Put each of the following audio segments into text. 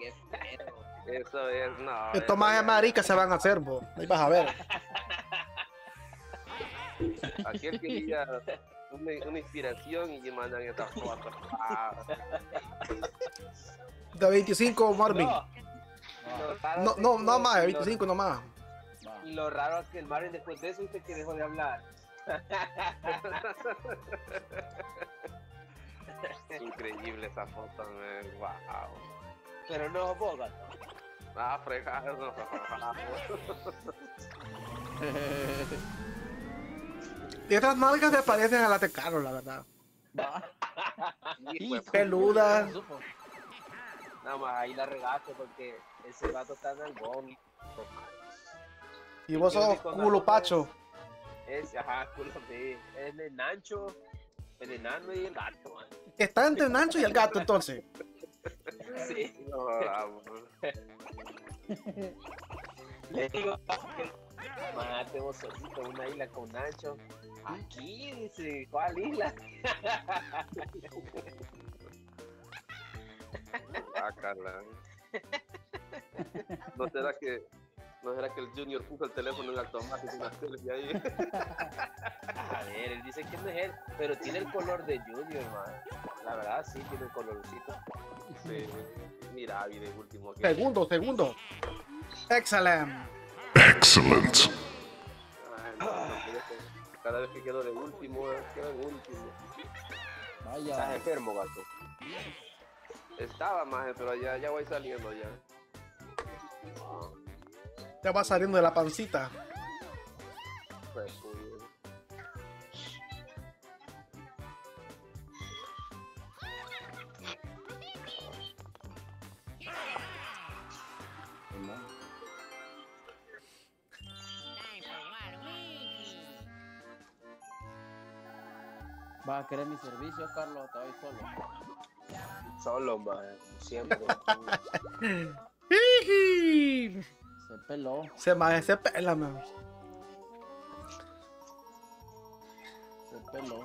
qué feo. Eso es, no. Estos más de marica se van a hacer, vos. Ahí vas a ver. Aquel quería una inspiración y mandan estas fotos. De 25, Marvin. No más, de 25 no más. Y lo raro es que el Marvin después de eso dice que dejó de hablar. Increíble esa foto, wow. Pero no vos, gato. Ah, fregado. Y estas nalgas se parecen a las de Carlos, la verdad. Hijo de Peludas. Nada más ahí la regaste porque ese gato está en el bón. Y vos sos culo pacho. Ajá, culo de. Es el Nancho, el enano y el gato, man. Está entre el Nancho y el gato, entonces. Sí. No, Le digo, mate vos solito una isla con Nacho. Aquí, dice, ¿cuál isla? Bacala. ¿No será que el Junior puso el teléfono en automático y una selfie ahí? A ver, él dice que no es él, pero tiene el color de Junior, man. La verdad, sí, tiene el colorcito. Sí, mira, y de último. Segundo. Excelente. Excellent. Ay, no, cada vez que quedo de último, quedo en último. Estás Vaya. enfermo, gato. Estaba más, pero ya voy saliendo ya. Ya va saliendo de la pancita. Pues, muy bien. ¿Vas a querer mi servicio, Carlos? Te voy solo. Solo, man, siempre. Jiji. Se peló. Se pela, man. Se peló.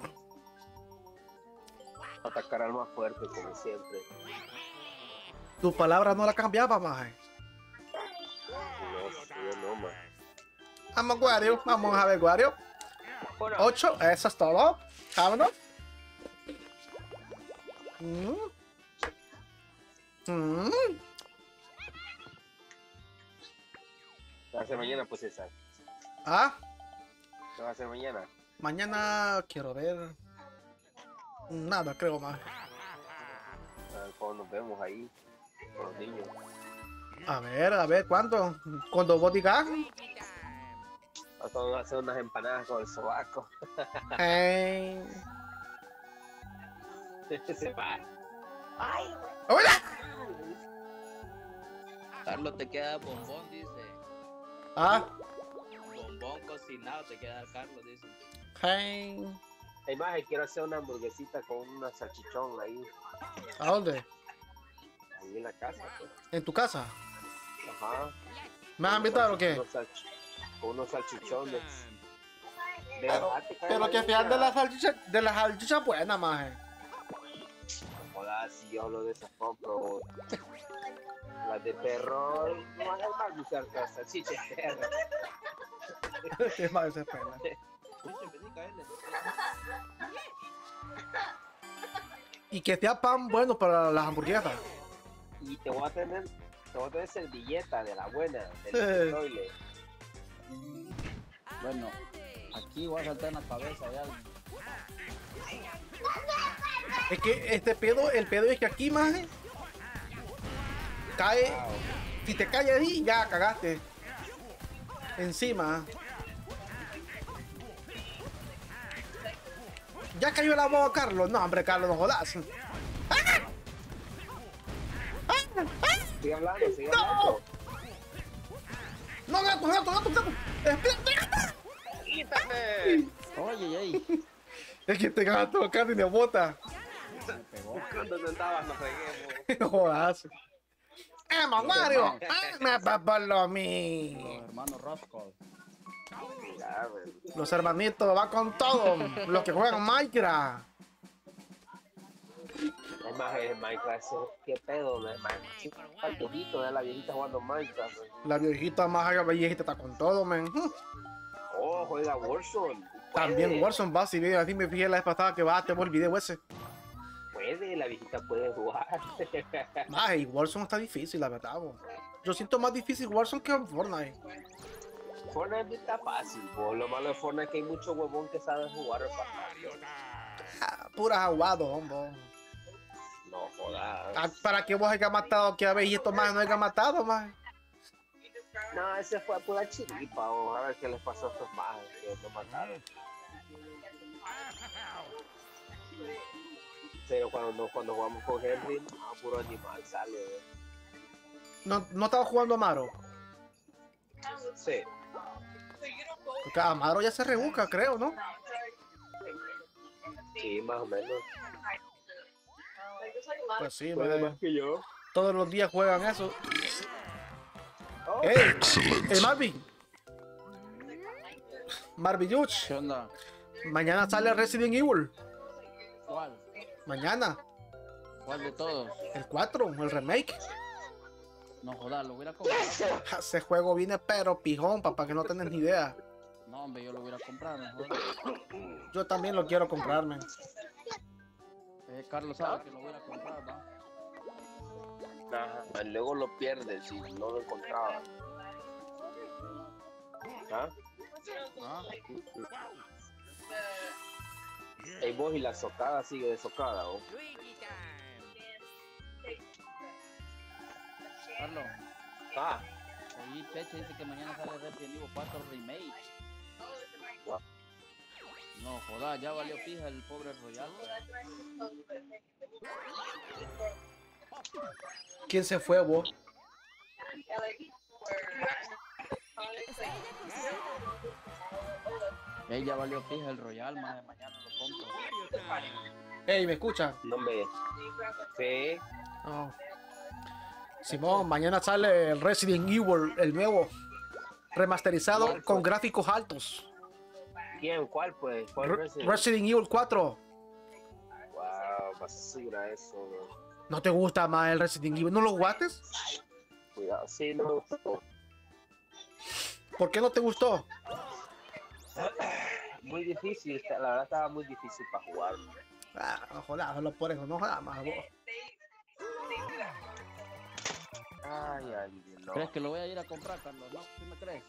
Atacar al más fuerte, como siempre. Tu palabra no la cambiaba, maje. No, man. Vamos, Guario. Vamos a ver, Guario. 8, eso es todo. Vámonos. ¿Qué va a hacer mañana, pues, César? Ah, ¿Qué va a hacer mañana? mañana quiero ver. Nada, creo más. A ver cómo nos vemos ahí, con los niños. A ver, ¿cuánto? Cuando vos digas. Vamos a hacer unas empanadas con el sobaco. Se va. ¡Hola! Carlos te queda bombón, dice. Ah, Bombón cocinado te queda Carlos, dice. hey. Imagen, quiero hacer una hamburguesita con una salchichón ahí. ¿A dónde? Ahí en la casa, pues. ¿En tu casa? Ajá. ¿Me vas a invitar o qué? Con unos salchichones. Pero que fíjate de las salchichas buenas, maje. Joder, si yo hablo de esas compro. Las de perro, no es mal usar las salchichas de perro. Qué mal se pela. Y que sea pan bueno para las hamburguesas. Y te voy a tener servilleta de la buena, del toile. Bueno, aquí voy a saltar en la cabeza de alguien. Es que el pedo es que aquí, maje, cae. Si te cae ahí, ya cagaste. Encima. Ya cayó la boca, Carlos. No, hombre, Carlos, no jodas. Sigue hablando, sigue hablando. No, gato. Espérate, ¡Quítate! Oye, ey. Es que este gato, Carlos, ni bota. Me pegó. Buscando centavos nos reguemos. No jodas. Mario! ¡Me papalo a mí! Los hermanos Roscoe. Ya, güey. Los hermanitos, va con todo. Los que juegan Minecraft. Es más, el Minecraft, qué pedo, el viejito de la viejita jugando Minecraft. La viejita más viejita está con todo, men. Oh, juega Warzone. También Warzone va, si así me fijé la vez pasada que va, te el video ese. Puede, la viejita puede jugar. Ay, Warzone está difícil, la verdad, bo. Yo siento más difícil Warzone que Fortnite. Fortnite está fácil, bo. Lo malo de Fortnite es que hay mucho huevón que sabe jugar el Pura aguado, hombre. No jodas. ¿Para qué vos hayas matado que habéis esto más no hayas matado, más? No, ese fue pura chiripa, o a ver qué les pasó a estos más que lo mataron. Pero cuando jugamos con Henry, puro animal sale. ¿No estaba jugando Amaro? Sí. Porque Amaro ya se rebusca, creo, ¿no? Sí, más o menos. Pues sí, Más que yo. todos los días juegan eso. Oh. ¡Ey! ¡El Marvin! Marvin Yuch. ¿Qué onda? Mañana sale Resident Evil. ¿Cuál? Mañana. ¿Cuál de todos? El 4, el remake. No jodas, lo hubiera comprado. Ese juego viene pero pijón, papá, que no tenés ni idea. No, hombre, yo lo hubiera comprado, mejor. Yo también lo quiero comprarme. Carlos sabe que lo hubiera comprado, ¿no? Ajá. Luego lo pierdes si no lo encontraba. ¿Ah? ¿Ah? Ey, vos y la socada sigue de socada, ¿o? Carlos, Ah, oí Peche dice que mañana sale Resident Evil 4 Remake. No jodas, ya valió pija el pobre Royal. ¿Quién se fue, vos? Ya valió pija el Royal, más de mañana lo compro. Ey, ¿me escucha? no me. Sí. No. Simón, mañana sale el Resident Evil, el nuevo. Remasterizado con gráficos altos. ¿Quién? ¿Cuál pues? ¿Cuál Resident Evil 4. Wow, basura eso, bro. ¿No te gusta más el Resident Evil? ¿No lo jugaste? Cuidado, sí, no me gustó. ¿Por qué no te gustó? Muy difícil, la verdad estaba muy difícil para jugar. Ah, joder, solo por eso, no jodas más vos. Ay, no. ¿Crees que lo voy a ir a comprar, Carlos? ¿No? ¿Sí me crees?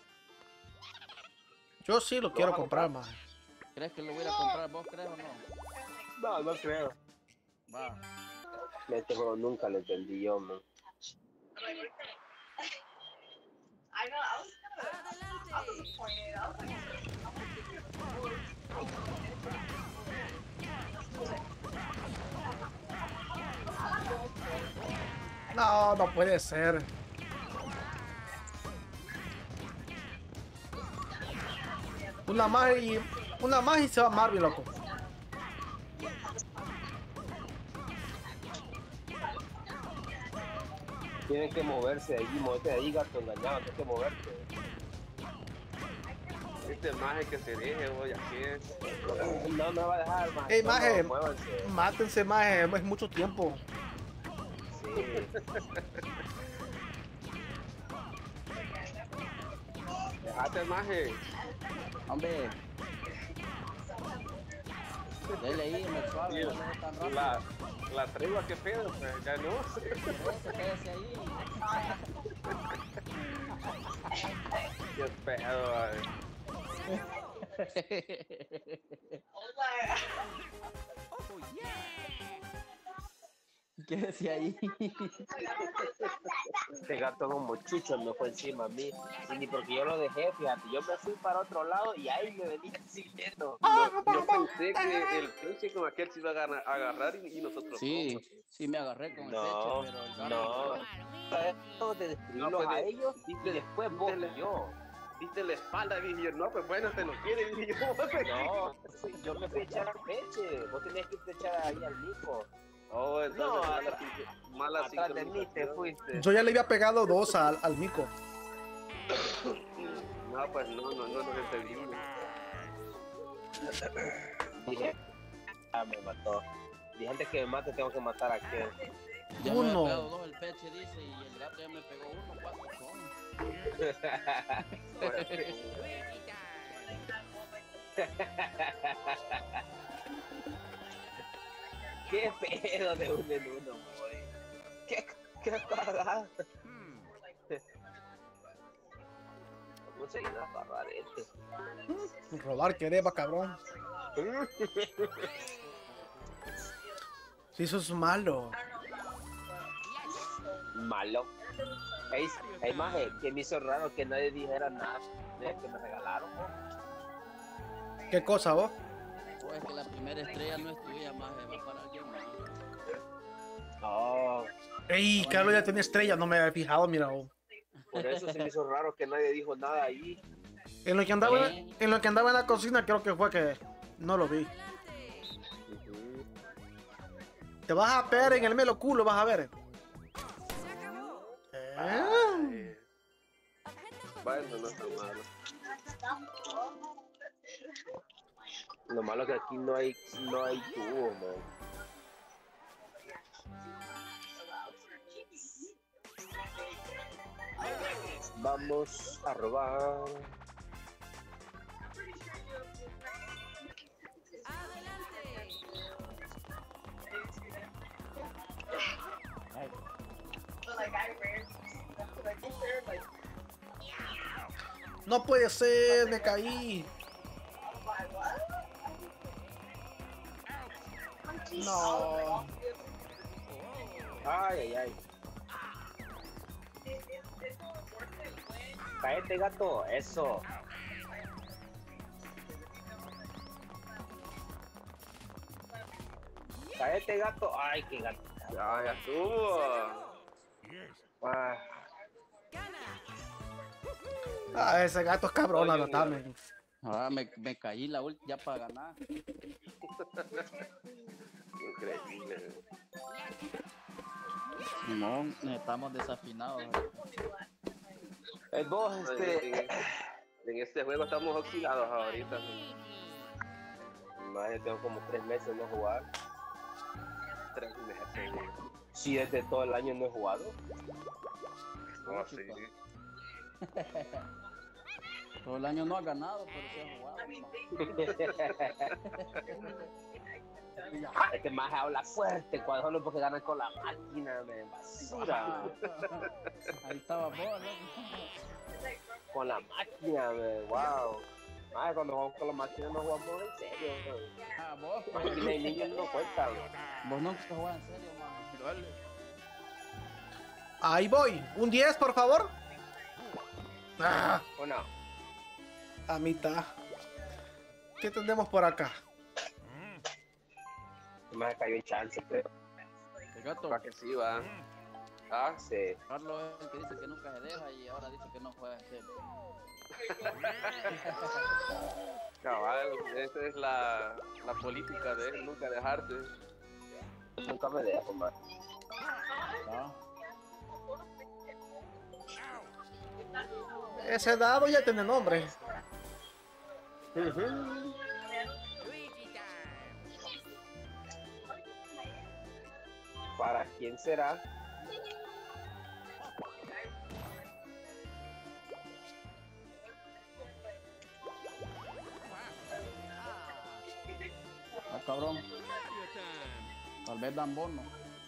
Yo sí lo quiero comprar más. ¿Crees que lo voy a ir a comprar? ¿Vos crees o no? No, no creo. Va. Este juego nunca lo entendí yo, man. No, no puede ser. Una más y se va Marvin, loco. Tienes que moverse de allí, moverte de ahí, gato engañado, tienes que moverte. Este maje que se deje, voy, así es. No me va a dejar, man. Ey, No, maje, no, muévanse. mátense, maje, es mucho tiempo. Sí. Dejate maje. Hombre. Dele ahí, me suave, no es tan rápido. La tregua que pedo, pues ya no. Quédese ahí. Qué pedo, ay. Quédese ahí. Este gato como chucho me fue encima a mí. Y ni porque yo lo dejé, fíjate. Yo me fui para otro lado y ahí me venía siguiendo. Yo pensé que el pinche con aquel se iba a agarrar y nosotros Sí, sí me agarré con No, el techo, pero el gato no. Esto de destruirlos No, pues, a ellos y después vos y yo. Diste la espalda, dije yo, no, pues bueno, te lo quiere, dije yo. No, yo me fui a echar al peche. Vos tenías que irte a echar ahí al Nico. Oh, entonces, No, mala atrás de mí te sincronización. fuiste. Yo ya le había pegado 2 al Mico. No, pues no nos entendimos. Dije, me mató. Y antes que me mate, tengo que matar a aquel. Ya Uno. me había pegado dos el peche, dice, y el gato ya me pegó uno. ¿Cuántos son? ¿Qué pedo de uno en uno, boy? ¿Qué cagada? Vamos a ir a agarrar este. Robar quereba, cabrón. Si eso es malo. Malo. Hay más que me hizo raro que nadie dijera nada de que me regalaron. ¿Qué cosa vos? Pues que la primera estrella no es tuya, más va para alguien más. Oh, Ey, Carlos ya tiene estrella, no me había fijado, mira. Oh. por eso se me hizo raro que nadie dijo nada ahí. En lo que andaba en la cocina, creo que fue que no lo vi. Te vas a pegar en el melo culo, vas a ver. Bueno, no está malo. Lo malo que aquí no hay tubo, man. Vamos a robar. No puede ser, me caí. No. Ay, ay, ay. Cállate, gato, eso. Cállate, gato. Ay, qué gato. Ya estuvo. Ah, Ah, ese gato es cabrón, la verdad, men. Ahora me caí la última ya para ganar. Increíble. No, estamos desafinados. vos, En este juego estamos oxidados ahorita. Más tengo como 3 meses no jugar. 3 meses. Sí, desde todo el año no he jugado. No, sí. Todo el año no ha ganado, pero sí ha jugado. Este más habla fuerte cuando solo porque ganan con la máquina, me basura. Ahí estaba vos, ¿no? Con la máquina, wow. Ay, cuando jugamos con la máquina no jugamos en serio. Ah, vos, La máquina de niños no cuenta. vos nunca jugás en serio, man. Ahí voy. Un 10, por favor. Ah, ¿O no? a mitad. ¿Qué tenemos por acá? Me cayó en chance, pero El gato, Para que sí va. Ah, sí. Carlos es el que dice que nunca se deja y ahora dice que no juega en serio. cabal, esa es la política de él, nunca dejarse. Nunca me dejo, man. ¿No? Ese dado ya tiene nombre. ¿Para quién será? Ah, cabrón. Tal vez dan bono.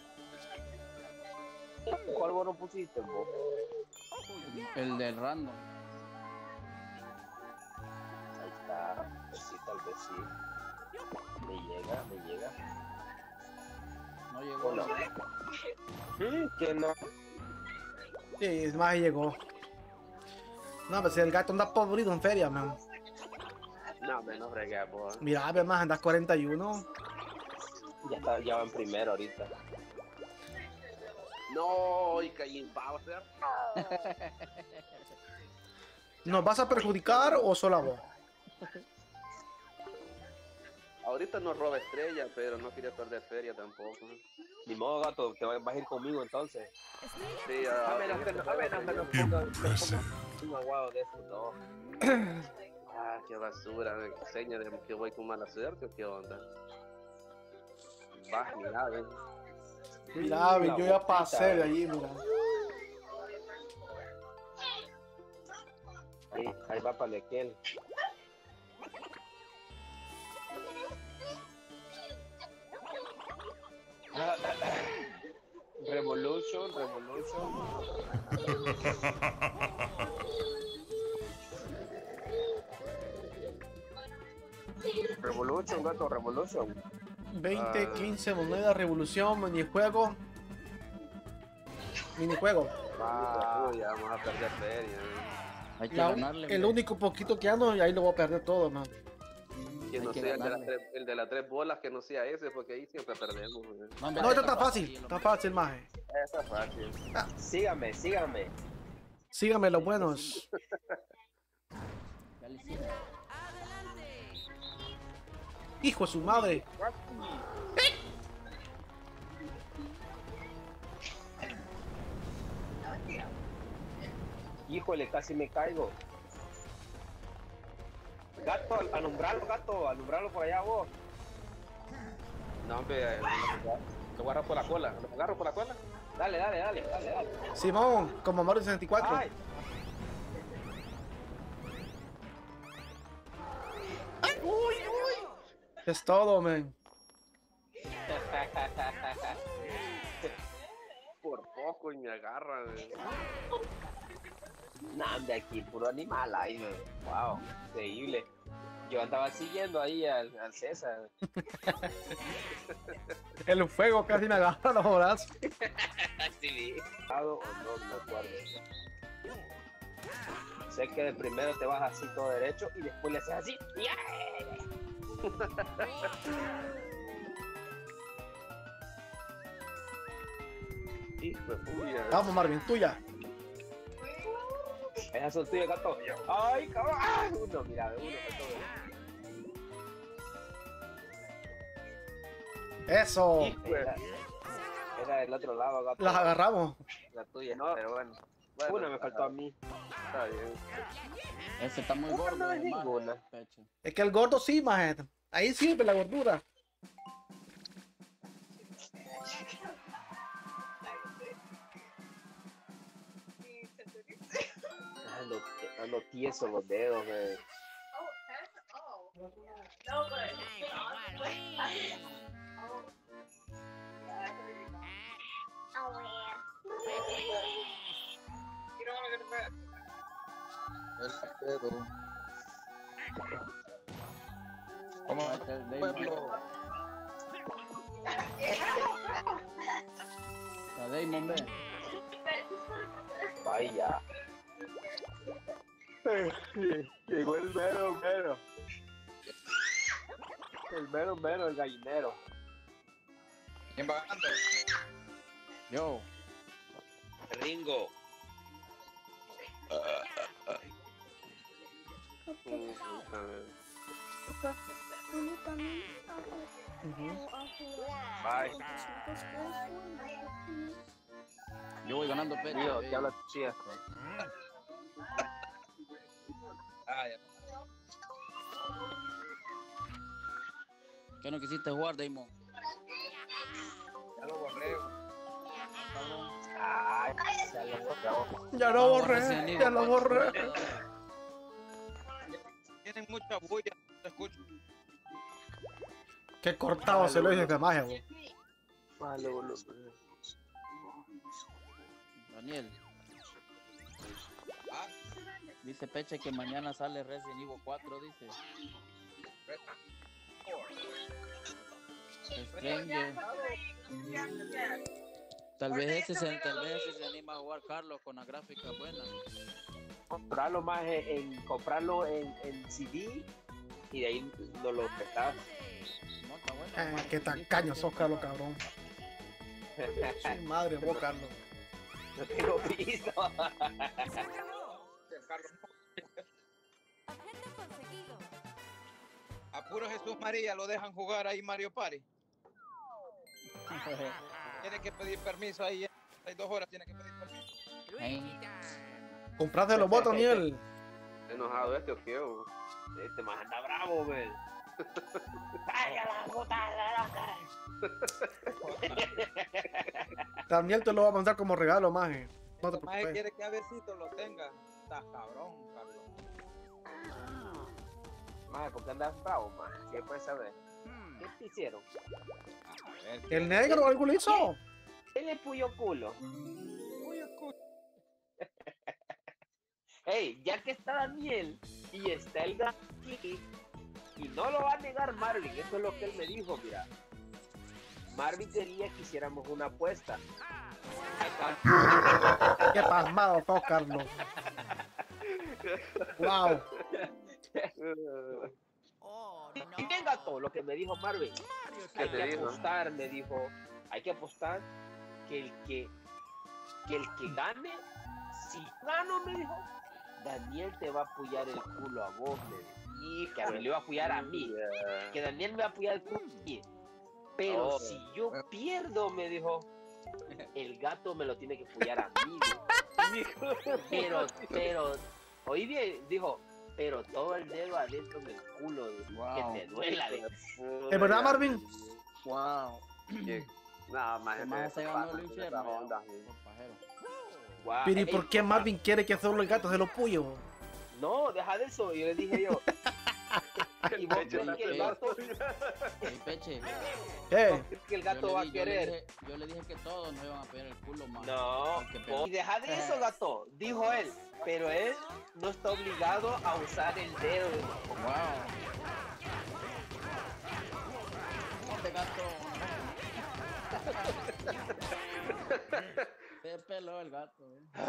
¿Cuál bono pusiste, vos? El del random. Ahí está. Pues sí, tal vez sí. Me llega. No llegó. ¿O no? Que no. Sí, es más, llegó. No, pues el gato anda podrido en feria, man. No, menos regué, vos. Mira, además andas 41. Ya va en primero ahorita. No, y caí en Bowser. ¿Nos vas a perjudicar o solo a vos? Ahorita no roba estrella, pero no quería perder feria tampoco. Ni modo, gato, vas a ir conmigo entonces. Sí, A menos que no ponga un aguado de eso, no. Ah, qué basura, me enseña de que voy con mala suerte o qué onda. Va, mira, ven. Mira, ven, yo ya pasé de allí, mira. Ahí va para Lequel. Revolution. Revolution, gato, Revolution. 20, 15 monedas, revolución, minijuego. Minijuego. Uy, ya vamos a perder feria. Hay que La- ganarle. el hombre. único poquito que ando y ahí lo voy a perder todo, man. Que Hay no que sea ganarle. el de las 3 bolas, que no sea ese, porque ahí siempre perdemos. hombre, No, esto está está fácil, está fácil, maje. Esa es fácil. Sígame. Síganme los buenos. Ya le hicimos. Hijo de su madre. Híjole, casi me caigo. Gato, alumbralo por allá vos. No, hombre, lo agarro por la cola. Lo agarro por la cola. Dale. Simón, como Mario 64. Ay. Es todo, man. Por poco y me agarra. Nah, de aquí, puro animal ahí, man. Wow, increíble. Yo andaba siguiendo ahí al César. El fuego casi me agarra los brazos. Sí. O no me acuerdo. Sé que de primero te vas así todo derecho y después le haces así. Hijo de puya. Vamos, Marvin, tuya. Esas son tuyas, gato. Ay, cabrón. Ah, uno, mira, uno. Eso. Era del otro lado, gato. Las agarramos. La tuya, No. pero bueno. Bueno, Una me faltó a mí. Está bien. Ese está muy gordo, no es hermano, ninguna. pecho. Es que el gordo sí, maje. Ahí sirve la gordura. Ando tieso los dedos, güey. ¿Cómo va a ser Damon? A Damon, ve. Vaya. Llegó el mero. El gallinero. ¿Quién va ganando? Yo. Ringo. Bye. Yo voy ganando pecho. Tío, ve. te habla tu chía. Ah, ya. ¿Qué no quisiste jugar, Damon? Ya lo borré. Ay, se lo borró. Ya lo borré. Ya lo borré. Tienen mucha bulla, no te escucho. Qué cortado se lo dice de magia, güey. Malo, Daniel. Ah, Dice Peche que mañana sale Resident Evil 4, dice. Stranger. Tal vez ese se anima a jugar Carlos con la gráfica buena. comprarlo más comprarlo en CD y de ahí no lo prestas. No, está bueno. Qué tacaño sos, Carlos, cabrón. Su madre, vos, Carlos. No tengo visto. el Carlos. Objeto conseguido. A puro Jesús María lo dejan jugar ahí Mario Party. Tiene que pedir permiso ahí. Hay 2 horas, tiene que pedir permiso. ¿Compraste los bots, Daniel? ¿Enojado este o qué? O? Este más anda bravo, güey. ¡Vaya la puta Daniel te lo va a mandar como regalo, maje. No te Más preocupes. quiere que Avesito lo tenga. Estás cabrón, Carlos. Maje, ¿por qué andas bravo, maje? ¿Qué puedes saber? ¿Qué te hicieron? A ver, ¿El negro algo le hizo? ¿Quién le puyó culo? Uy, Ey, ya que está Daniel y está el gato aquí, y no lo va a negar Marvin, eso es lo que él me dijo, mira. Marvin quería que hiciéramos una apuesta. Qué pasmado todo, Carlos. Wow. Y venga todo lo que me dijo Marvin. Hay te que dijo? apostar, me dijo. Hay que apostar que el que gane, si gano, me dijo, Daniel te va a apoyar el culo a vos, me dijo. Y que a mí le va a apoyar a mí. Que Daniel me va a apoyar el culo a mí. Pero Oh. si yo pierdo, me dijo, el gato me lo tiene que apoyar a mí. Dijo. Pero, oí bien, dijo, pero todo el dedo adentro del culo, Wow. que te duela. Dijo. ¿Es verdad, Marvin? Wow. Nada más. El maje se ganó el infierno. Por pajero. Guau, Pero ¿y ey, por qué Marvin quiere que solo el gato se lo puyo? No, deja de eso, yo le dije yo. Y vos crees que el gato, Ey, Peche. ¿Qué? que el gato va a querer. Yo le dije que todos nos iban a pegar el culo, más. No, y deja de eso, gato, dijo él. Pero él no está obligado a usar el dedo. Wow. Este gato. Se peló el gato,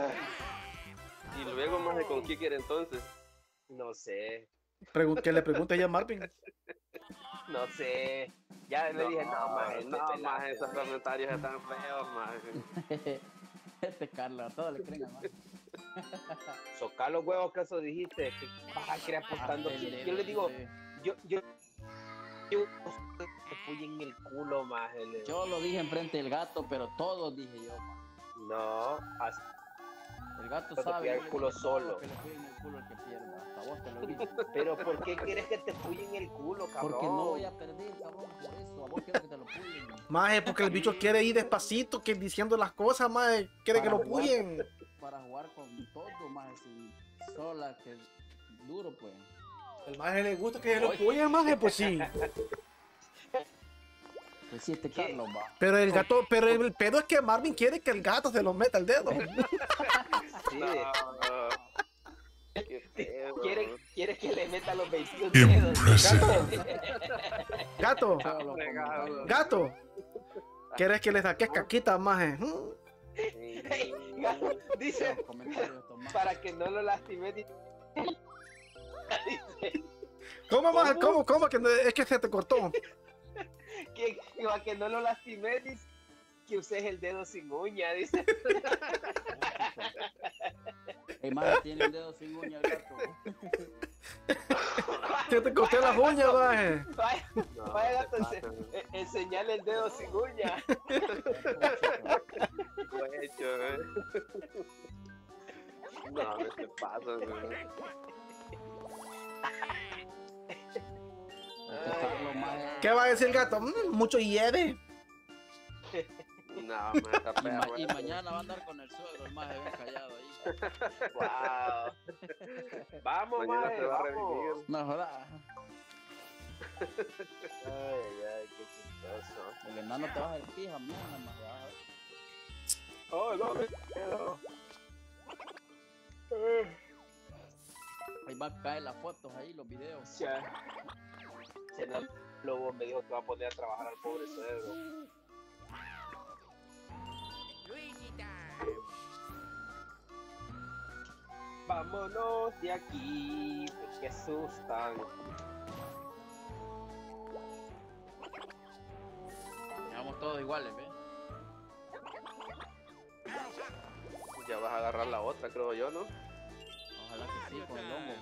Y luego, más de con qué quiere entonces. No sé, Que le pregunte ya a Marvin. no sé. Ya le dije, no, más, no, más esos comentarios están feos, más. Este Carlos, a todos le creen al maje. Socar los huevos que eso dijiste, que vas a querer apostando. Yo le digo, yo te fui en el culo, más. Yo lo dije enfrente del gato, pero todos dije yo, maje. No, así. El gato Te sabe. pega el yo le culo dije, solo. todo lo que le fui en el culo el que pierda. Hasta vos te lo dije. Pero ¿por qué quieres que te puyen el culo, cabrón? Porque no voy a perder, cabrón, por eso. A vos quiero que te lo puyen. Maje, porque el bicho quiere ir despacito, que diciendo las cosas, maje. Quiere que lo puyen. Para jugar con todo, más sin sola, que es duro, pues. El maje le gusta que se lo puyen, maje, pues sí. Pues sí, este ¿Qué? Carlos va. Pero el gato, pero el pedo es que Marvin quiere que el gato se lo meta el dedo. Sí, No. Qué feo. quiere que le meta los 21 dedos. Gato, Todos los comentarios. gato. ¿Quieres que le saques caquita, maje? Hey, dice, Los comentarios, Tomás. para que no lo lastime. Dice, ¿Cómo, maje? ¿Cómo? Que es que se te cortó. que para que no lo lastime, dice que uses el dedo sin uña, dice. El maje tiene el dedo sin uña el gato. Se te corté las uñas, maje. Vaya, No, vaya gato, te pases, enseñale el dedo sin uña. guacho, No, no te pasas, güey. Este Carlos, maje. ¿Qué va a decir el gato? Mucho hiede. No, me está Y, feo, y güey. mañana va a andar con el suegro, el maje bien callado ahí. Wow. Vamos, Mañana mae, se va a vamos. revivir. No jodas. Ay, qué chistoso. El enano te va a decir pija, mañana, maje. vas a ver. Oh, no me quedo. Ahí va a caer las fotos ahí, los videos. Ya. El lobo me dijo que va a poner a trabajar al pobre suegro. Vámonos de aquí, que asustan. Quedamos todos iguales, ¿ves? Ya vas a agarrar la otra, creo yo, ¿no? Ojalá que sí, con el hongo.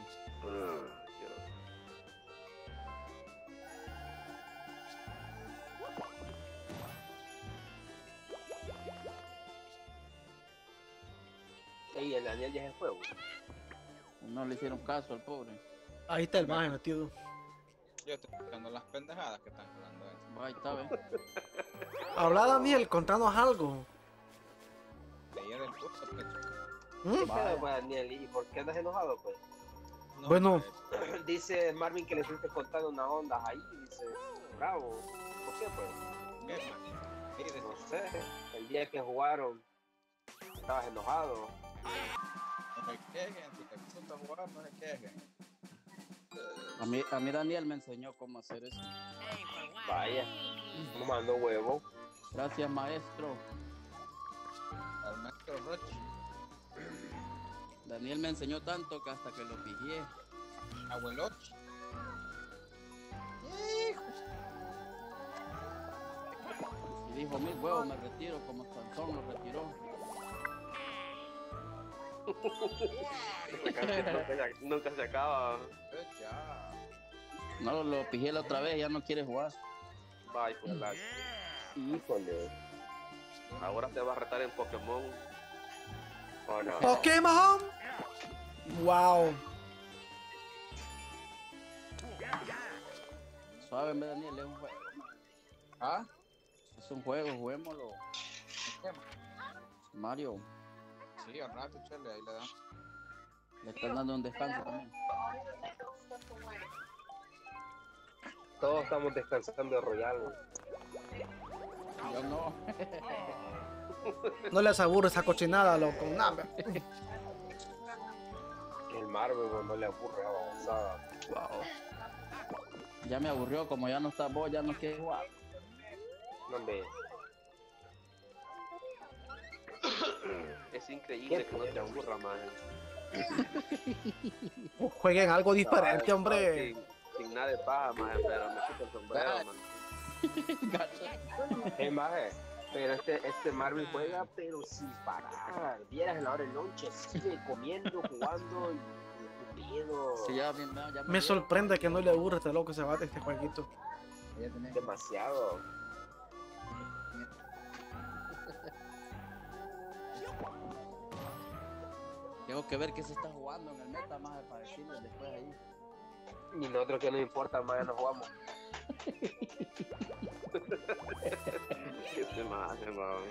Ey, el Daniel ya se fue, güey. No le hicieron caso al pobre. Ahí está el maje metido. Yo estoy escuchando las pendejadas que están hablando. Ahí está, ve. Habla Daniel, contanos algo. Leía del curso, pues. ¿Mm? ¿Qué pedo, pues, Daniel? ¿Y por qué andas enojado, pues? No, Bueno. pues, Dice Marvin que le fuiste contando unas ondas ahí. Dice, bravo. ¿Por qué, pues? ¿qué, man? Mire, No sé. El día que jugaron, estabas enojado. no se quejen, si te gusta jugar, no se quejen. A mí Daniel me enseñó cómo hacer eso. Vaya. No mando huevo. Gracias, maestro. Al maestro Roche, Daniel me enseñó tanto que hasta que lo pillé. abueloche. Y dijo, mis huevos me retiro como Sansón lo retiró. Nunca se acaba. Ya. No, lo pillé la otra vez, ya no quiere jugar. Bye, pues la. Híjole. Ahora te va a retar en Pokémon. Oh, no. Pokémon. Wow. Suave, en vez Daniel, es un juego. ¿Ah? Es un juego, juguémoslo. ¿Qué? Mario, Sí, al rato, chale, ahí le dan. le están dando un descanso también. Todos estamos descansando de Royal. Yo no. No les aburre esa cochinada, loco. Nah, ve. El Marvel no le aburre a avanzada. Wow. Ya me aburrió, como ya no está vos, ya no quiere jugar. No, hombre. Es increíble que no te aburra, man. Jueguen algo diferente, hombre. Sin nada de paja, man, pero me quito el sombrero, man. Maje, pero este Marvel juega, pero sin parar. Vieras en la hora del lonche, sigue comiendo, jugando y estúpido. Sí, ya Me sorprende que no le aburre este loco se va de este jueguito. Demasiado. Tengo que ver qué se está jugando en el meta más para decirles después ahí. Y nosotros que nos importa, más nos jugamos. Este maje, man.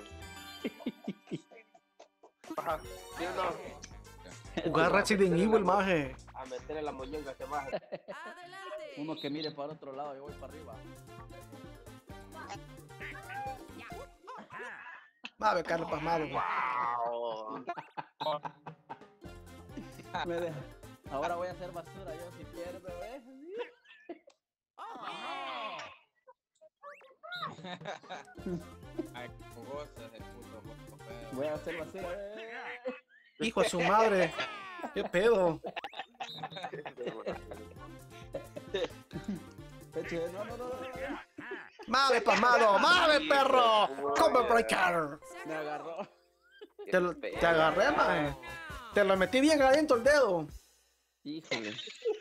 Ajá, ¿sí o no? Jugar Resident Evil, maje. A meterle la moñonga a este maje. Adelante. Uno que mire para otro lado, yo voy para arriba. Mabe, Carlos Pasmado. Wow. Me deja. Ahora voy a hacer basura yo si pierdo, ¿ves? Ay, jugosas, el puto feo. Voy a hacer basura. Hijo de su madre. ¿Qué pedo? Peche, no. Mabe, Pasmado. Mabe, perro. Combo breaker. Me agarró. Te agarré, maje. Te lo metí bien adentro el dedo. Híjole.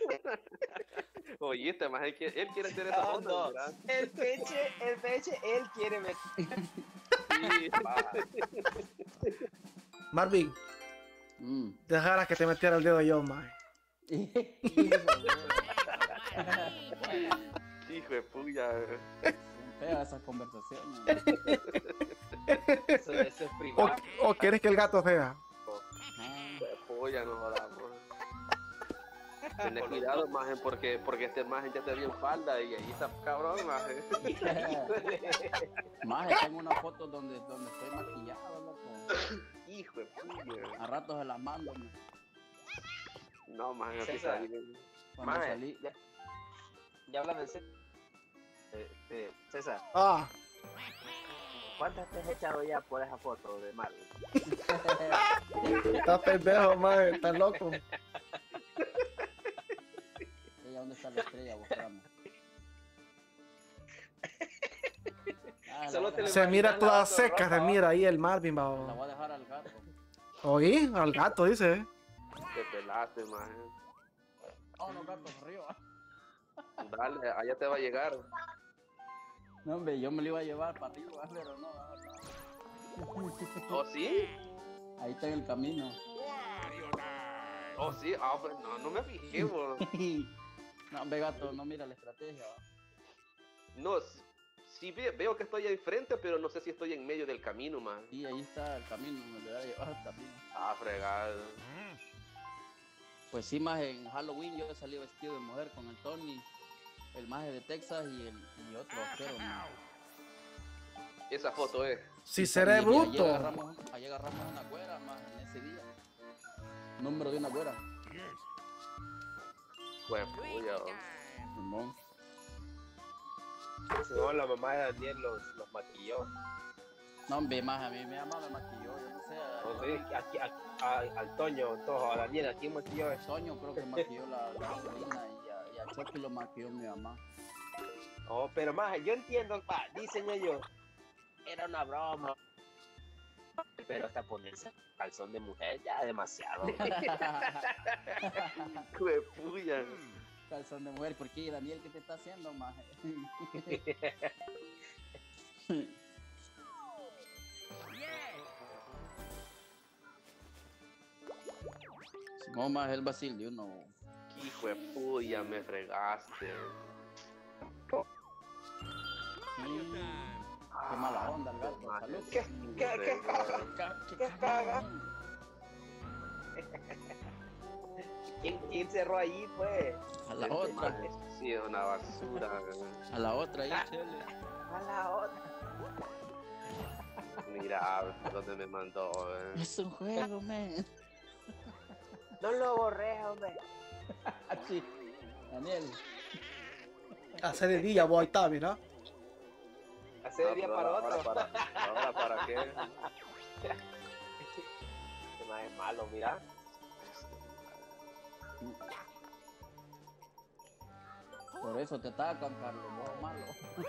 Oíste, más él quiere hacer esa onda, No, ¿verdad? el peche, él quiere meter. Sí, va. Marvin, dejara que te metiera el dedo yo, maje. Hijo de puya. Fea esa conversación. Eso es privado. ¿O quieres que el gato sea? Puya, no jodamos. Ten cuidado, maje, porque este maje ya te dio en falda y ahí está cabrón, maje. Maje, tengo una foto donde estoy maquillado, loco. Hijo de puya. A ratos se las mando. No, maje, así César. salí. Cuando Maje, salí. ya hablando en serio. César, Ah, ¿cuántas te has echado ya por esa foto de Marvel? estás pendejo, maje. Estás loco. Ella, ¿dónde está la estrella? Buscamos. Solo te le- Se mira toda seca, se mira ahí el Marvin, La babo. voy a dejar al gato. ¿Oí? Al gato, dice. Te pelaste, maje. Oh, no, gato, arriba. Dale, allá te va a llegar. No, hombre, yo me lo iba a llevar para arriba, pero no. ¿Oh, sí? Ahí está en el camino. ¿Oh, sí? Ah, pues no me fijé, bro. No, ve gato, no mira la estrategia. ¿va? No, sí veo que estoy enfrente, pero no sé si estoy en medio del camino, man. Y ahí está el camino donde va a llevar también. Ah, fregado. Pues sí, más en Halloween yo salí vestido de mujer con el Tony, el maje de Texas y otro vaquero. Man. Esa foto es. Si seré bruto. Ahí agarramos una güera más en ese día. Número de una güera. Pues, puya. Simón. No, la mamá de Daniel los maquilló. No, hombre, más a mí mi mamá me maquilló, yo no sé. No sé, al Toño, a Daniel, ¿a quién maquilló? Toño creo que maquilló la Selena y a Chucky lo maquilló mi mamá. Oh, pero más, yo entiendo, dicen ellos, era una broma. Pero hasta ponerse calzón de mujer ya demasiado. Pues, puya. Calzón de mujer, ¿por qué, Daniel? ¿Qué te está haciendo, maje? Simón, más el Basilio, no. Hijo de puya, me fregaste. Qué mala onda el gato. Salud. ¿Qué caga? ¿Quién cerró ahí, pues? A la otra. Sí, es una basura. A la otra, ahí, chele. A la otra. Mira, dónde me mandó. Es un juego, man. No lo borré, hombre. Sí. Daniel. Hace de día, voy, está, mira. Hace de día para otro. Ahora, ¿para qué? Este más es malo, mira. Por eso te atacan, Carlos, vos malo.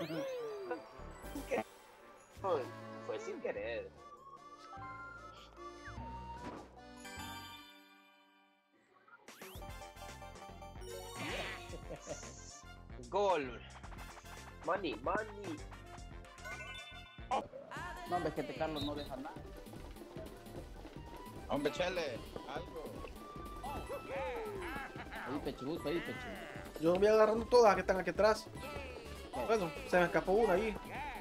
Fue sin querer. Gol. Money. No, ves que Carlos no deja nada. Hombre, chele, algo. Ahí, pechugusto, ahí, pechugusto. Yo voy agarrando todas que están aquí atrás. Bueno, se me escapó una ahí.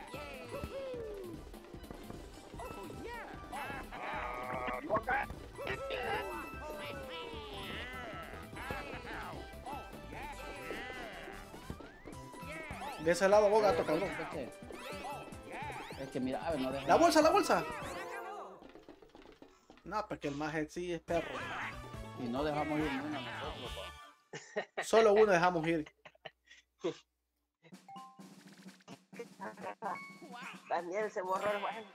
De ese lado vos, gato, cabrón. Es que mira, no deja La bolsa, la bolsa. No, porque el maje sí es perro. Y no dejamos ir ni una nosotros, pa. Solo uno dejamos ir. Daniel se borró el juego.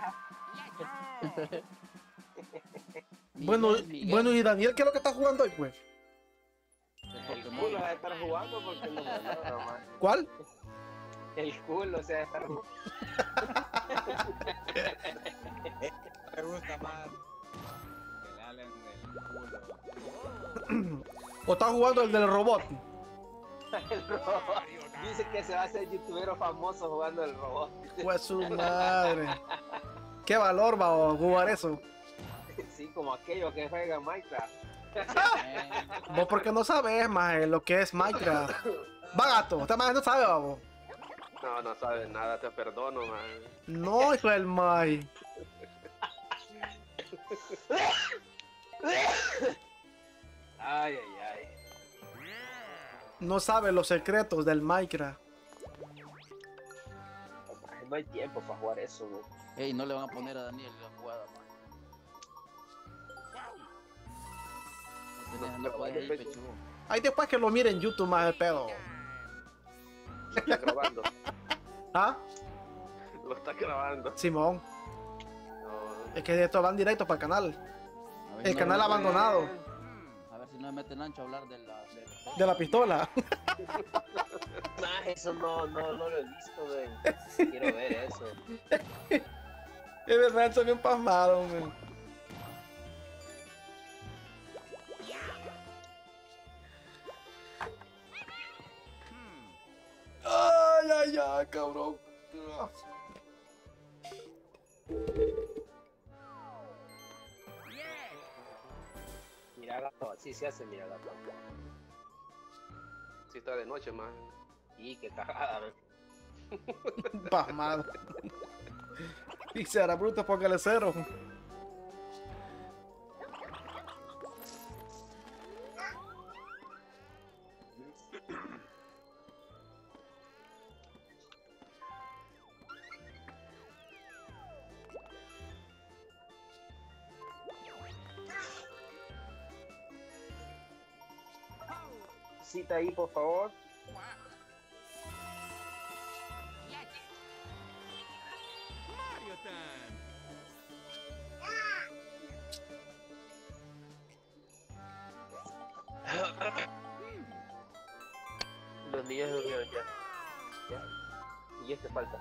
Bueno, Miguel, bueno, y Daniel, ¿qué es lo que está jugando hoy, pues? El culo va a estar jugando porque no ganó, man. ¿Cuál? El culo se va a estar jugando. Me gusta más que le hablen del culo. ¿O está jugando el del robot? El robot. Dice que se va a hacer youtubero famoso jugando el robot. Pues su madre. ¿Qué valor va a jugar eso? Sí, como aquello que juega Minecraft. Vos porque no sabes, maje, lo que es Minecraft. Va, gato, usted maje no sabe, babo. No sabes nada, te perdono, man. No, hijo del maje. Ay. No sabe los secretos del Minecraft. No hay tiempo para jugar eso, güey. Ey, no le van a poner a Daniel la jugada, man. No tenés No, no puedes ir, no, pechugo. Ahí después que lo miren en YouTube, maje, pedo. Lo está grabando. ¿Ah? Lo está grabando. Simón. No. Es que esto van directo para el canal. A ver El si canal no- abandonado. A ver si no me mete Nancho a hablar de la... De la pistola. Eso no lo he visto, güey. Quiero ver eso. Es verdad, estoy bien pasmado, man. Ay, cabrón. Mira gato, así se hace, mira gato. Si está de noche, más. Y qué cagada, man. Pasmado. Y será bruto, póngale 0. Cita ahí, por favor. Mario Time. Los niños durmieron ya. Ya. Y este falta.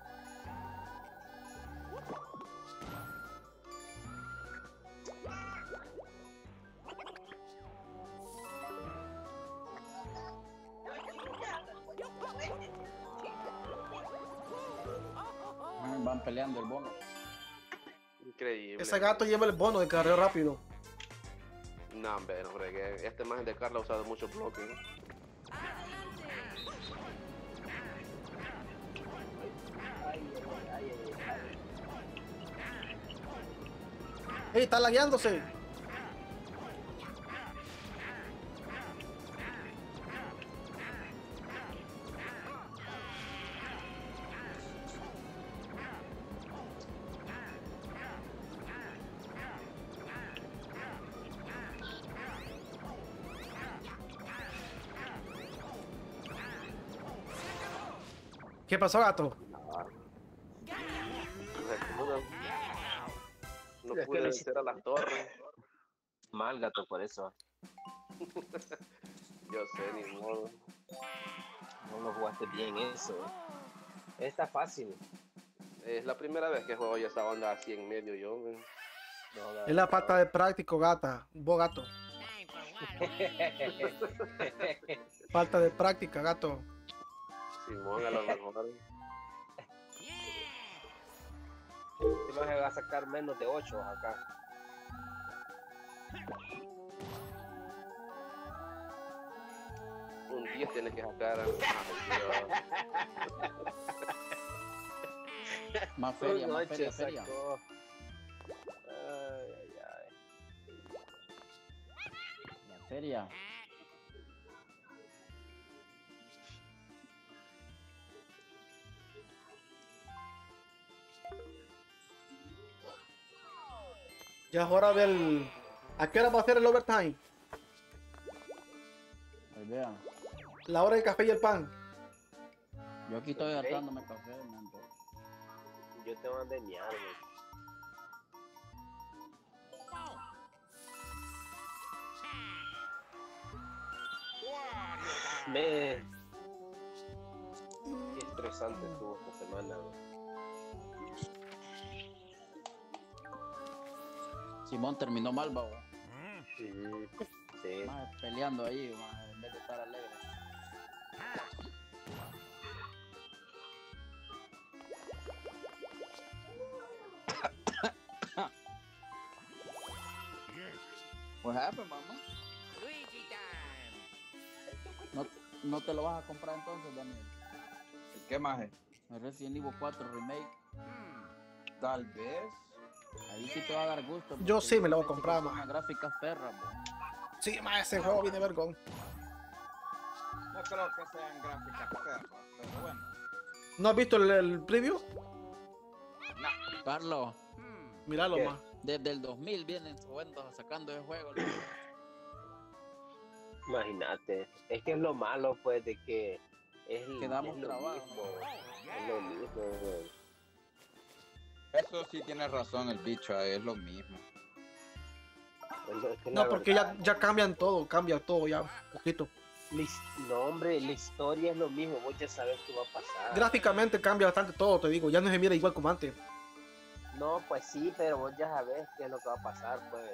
Van peleando el bono. Increíble. Ese gato lleva el bono de carrera rápido. No, hombre, que este más de Carla ha usado mucho bloque. ¡Ey, está lagueándose! ¿Qué pasó, gato? No Es que pude le vencer a las torres. Mal, gato, por eso. Yo sé, ni modo. No lo jugaste bien eso. Está fácil. Es la primera vez que juego yo esa onda así en medio yo. Man. No, Es la falta de práctico, gata. Vos, gato. Falta de práctica, gato. Simón, a lo mejor. Te vas a sacar menos de 8 acá. Un 10 tienes que sacar. Más feria, Un más 8 feria, feria. sacó. Ay, ay, ay. La feria. Ya es hora del... ¿A qué hora va a ser el overtime? Ahí vean. La hora del café y el pan. Yo aquí estoy hartándome café, man. Yo te mandé a enviar, güey. Me... Qué estresante estuvo esta semana, güey. Simón terminó mal, babo. Sí, sí. Más peleando ahí, más, en vez de estar alegre. What happened, mamá? No te lo vas a comprar entonces, Daniel. ¿Qué más es? El Resident Evil 4 Remake. Tal vez. Ahí sí te va a dar gusto. Yo porque sí me lo voy a dice que comprar, son ma. unas gráficas perras, bro. Sí, más ese juego viene vergón. No creo que sean gráficas perras, pero bueno. ¿No has visto el preview? Carlos, Míralo, ¿Qué? más. desde el 2000 vienen sacando ese juego. loco. Imagínate. Es que es lo malo, pues, de que Quedamos es lo trabados, mismo. Es lo mismo, güey. Eso sí tiene razón el bicho, es lo mismo. Es que No, la porque verdad, ya cambia todo ya, un poquito. No, hombre, la historia es lo mismo. Vos ya sabes qué va a pasar. Gráficamente cambia bastante todo, te digo. Ya no se mira igual como antes. No, pues sí, pero vos ya sabes qué es lo que va a pasar, pues.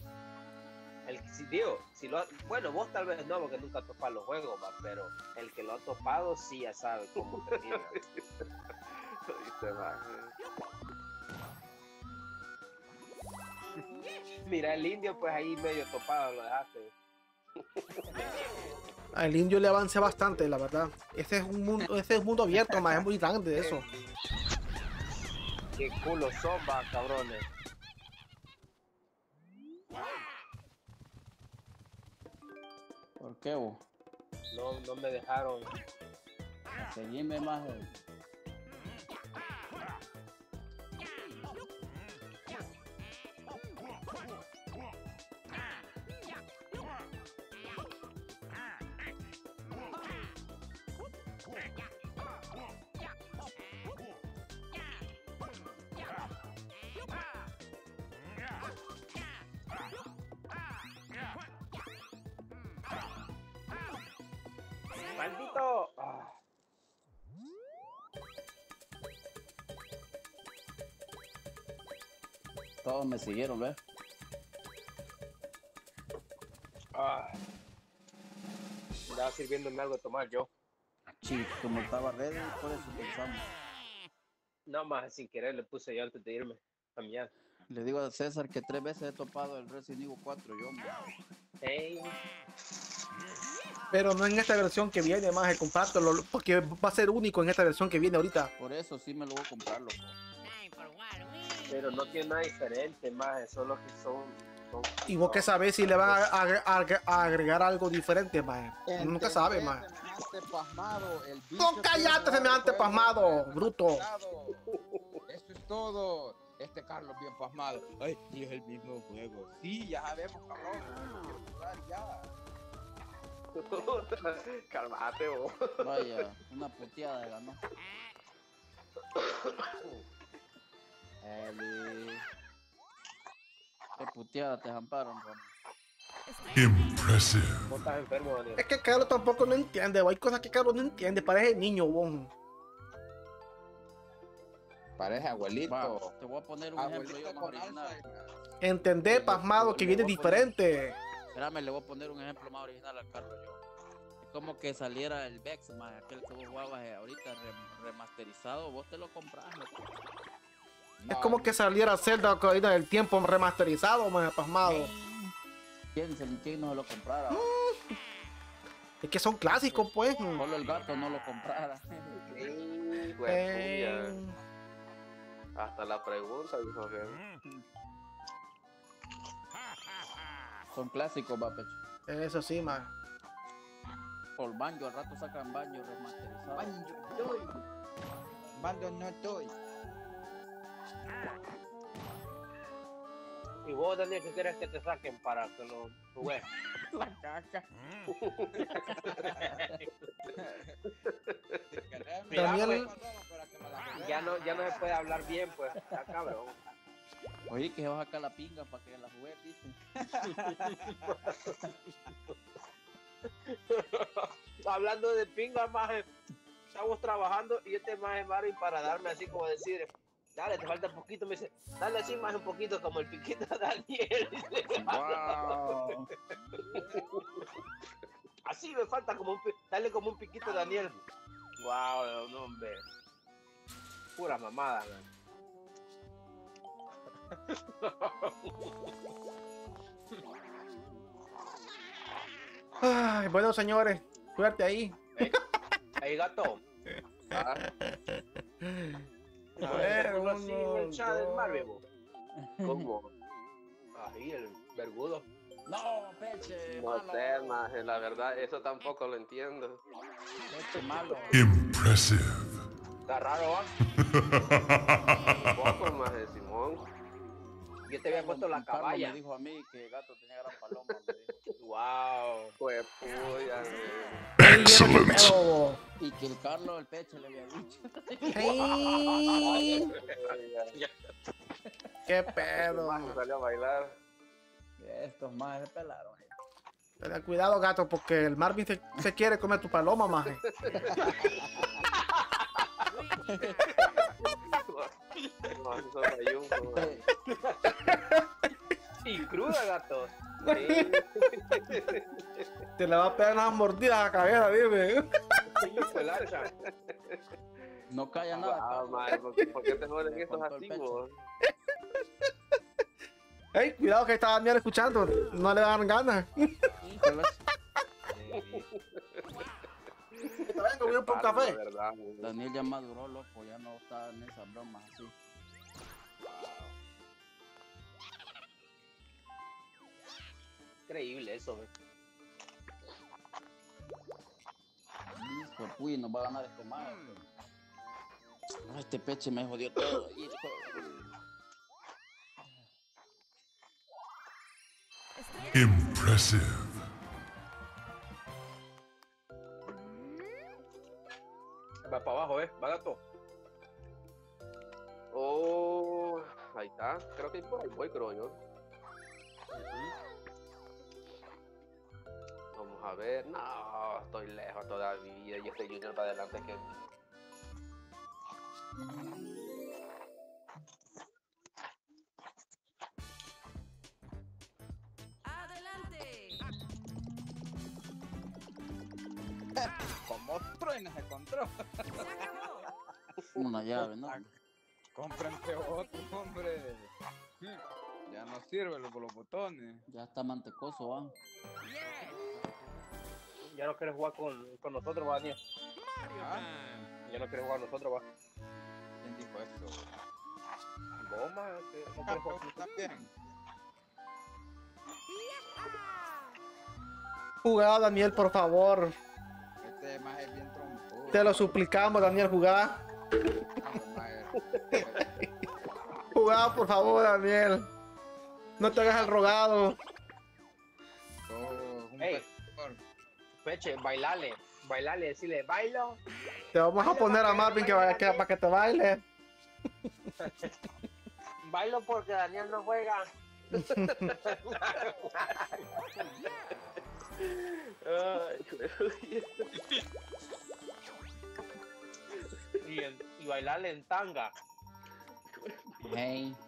Bueno, vos tal vez no, porque nunca topas los juegos, va, pero el que lo ha topado sí ya sabe cómo termina. Oíste, más. Mira, el indio, pues ahí medio topado lo dejaste. Al indio le avance bastante, la verdad. Ese es un mundo abierto, más es muy grande eso. Qué culo son, va, cabrones. ¿Por qué vos? No me dejaron. Seguime más. ¡Maldito! Todos me siguieron, ¿ves? Andaba sirviéndome algo de tomar yo. Sí, como estaba ready, por eso pensamos. No más, sin querer le puse yo antes de irme a miar. Le digo a César que 3 veces he topado el Resident Evil 4 yo, man. Hey, Pero no en esta versión que viene, más compártelo, porque va a ser único en esta versión que viene ahorita. Por eso sí me lo voy a comprar, loco. pero no tiene nada diferente, más, solo que son Y vos que sabés si le van a agregar algo diferente, más. Nunca sabe, más. No, cállate, semejante pasmado, bruto. Eso es todo. Este Carlos bien pasmado. Ay, y es el mismo juego. Sí, ya sabemos, cabrón. Ya. Calmate, vos. Vaya, una puteada ganó. Eli. Qué puteada te jamparon, Ron. Impressive. vos estás enfermo, Daniel. Es que Carlos tampoco no entiende, hay cosas que Carlos no entiende, parece niño, bon. Parece abuelito. Va, te voy a poner un ejemplo Abuelito yo más con original. Alzheimer. Entender, pasmado, que viene diferente. Espérame, le voy a poner un ejemplo más original al Carlos yo. Es como que saliera el Vex, más aquel que vos jugabas ahorita remasterizado, vos te lo compras, loco. Es como que saliera Zelda Ocarina del Tiempo remasterizado, más pasmado. ¿Quién no se lo comprara? Es que son clásicos, pues. Solo el gato no lo comprara. Sí, güey, Eh, hasta la pregunta dijo que. Son clásicos, va, pecho. Eso sí, más. Por banjo, al rato sacan banjo remasterizado. Mando no estoy. Y vos, Daniel, ¿qué quieres que te saquen para que lo juegues? La caca. Daniel- Ya no se puede hablar bien, pues, está cabrón. Oye, que se va a sacar la pinga para que la juegues, dice. Hablando de pinga, maje, estamos trabajando y este maje Marvin para darme así como decir, dale, te falta un poquito, me dice, dale así más un poquito como el piquito de Daniel. Wow. Así me falta como dale como un piquito de Daniel. Wow, no, hombre. Pura mamada, man. Ay, bueno, señores, suerte ahí. Ahí, gato. Ah, A ver, así en el chat del Marvel, bo. ¿cómo? Ahí, el vergudo. No, peche, No malo. sé, maje, la verdad, eso tampoco lo entiendo. Peche, malo. Impressive. Está raro, ¿ah? Tampoco, maje, Simón. Yo te había puesto la Carlos caballa. me dijo a mí que el gato tenía gran paloma. Me dijo. Wow. Pues, puya, Excellent. Pero, Y que el Carlos, el peche, le había dicho. ay, qué pedo. maje salió a bailar. Estos más se pelaron. Ten cuidado, gato, porque el Marvin se quiere comer tu paloma, maje. No, eso es bayunco, maje. Y cruda, gato. Sí, Te le va a pegar unas mordidas a la cabeza, dime. Sí, fue larga. No calla nada. ah, Carlos. maje, ¿por qué te joden Me estos cortó el así, pecho. vos? Ey, cuidado que está Daniel escuchando, no le dan ganas. Híjole. te vayan comiendo por Palo, café. de verdad, güey. Daniel ya maduró, loco, ya no está en esas bromas así. Increíble eso, güey. Por puy, nos va a ganar este mago. Ay, este peche me jodió todo. Impressive. Va para abajo, va gato. Oh, ahí está. Creo que por ahí voy, creo yo. Vamos a ver. No, estoy lejos todavía. Y este Junior va adelante que mí. ¡Adelante! Como truena se encontró. ¡Se acabó! Una llave, ¿no? Cómprense otro, hombre. Ya no sirve los botones. Ya está mantecoso, ¿va? Ya no quieres jugar con nosotros, va, Daniel. Mario Ah. Time. Ya no quieres jugar con nosotros, va. ¿Quién dijo eso? Vos, más, no quieres jugar con nosotros. También. Jugá, Daniel, por favor. Este más es bien trompudo. Te lo suplicamos, Daniel, jugá. Jugá, por favor, Daniel. No te hagas el rogado. Ey. Peche, bailale, decirle, bailo. Te vamos a poner a Marvin para que te baile. Bailo porque Daniel no juega. y bailarle en tanga. Hey.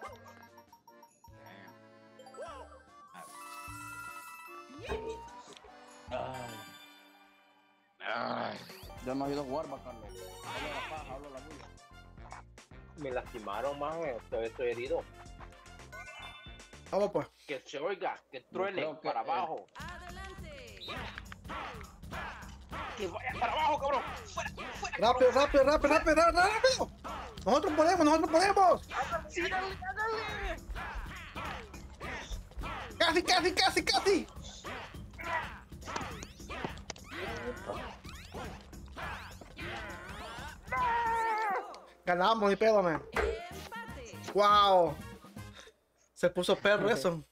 Ay. Yo no he ido a jugar, va, Carlos. Hablo la paja, hablo la bulla. Me lastimaron, más, estoy herido. Vamos, pues. Que se oiga, que truene creo que para abajo. ¡Adelante! Que vaya para abajo, cabrón. Fuera. Rápido. Nosotros podemos. Sí, dale. Casi. Ganamos, ni pedo, man. ¡Empate! Wow. Se puso perro eso.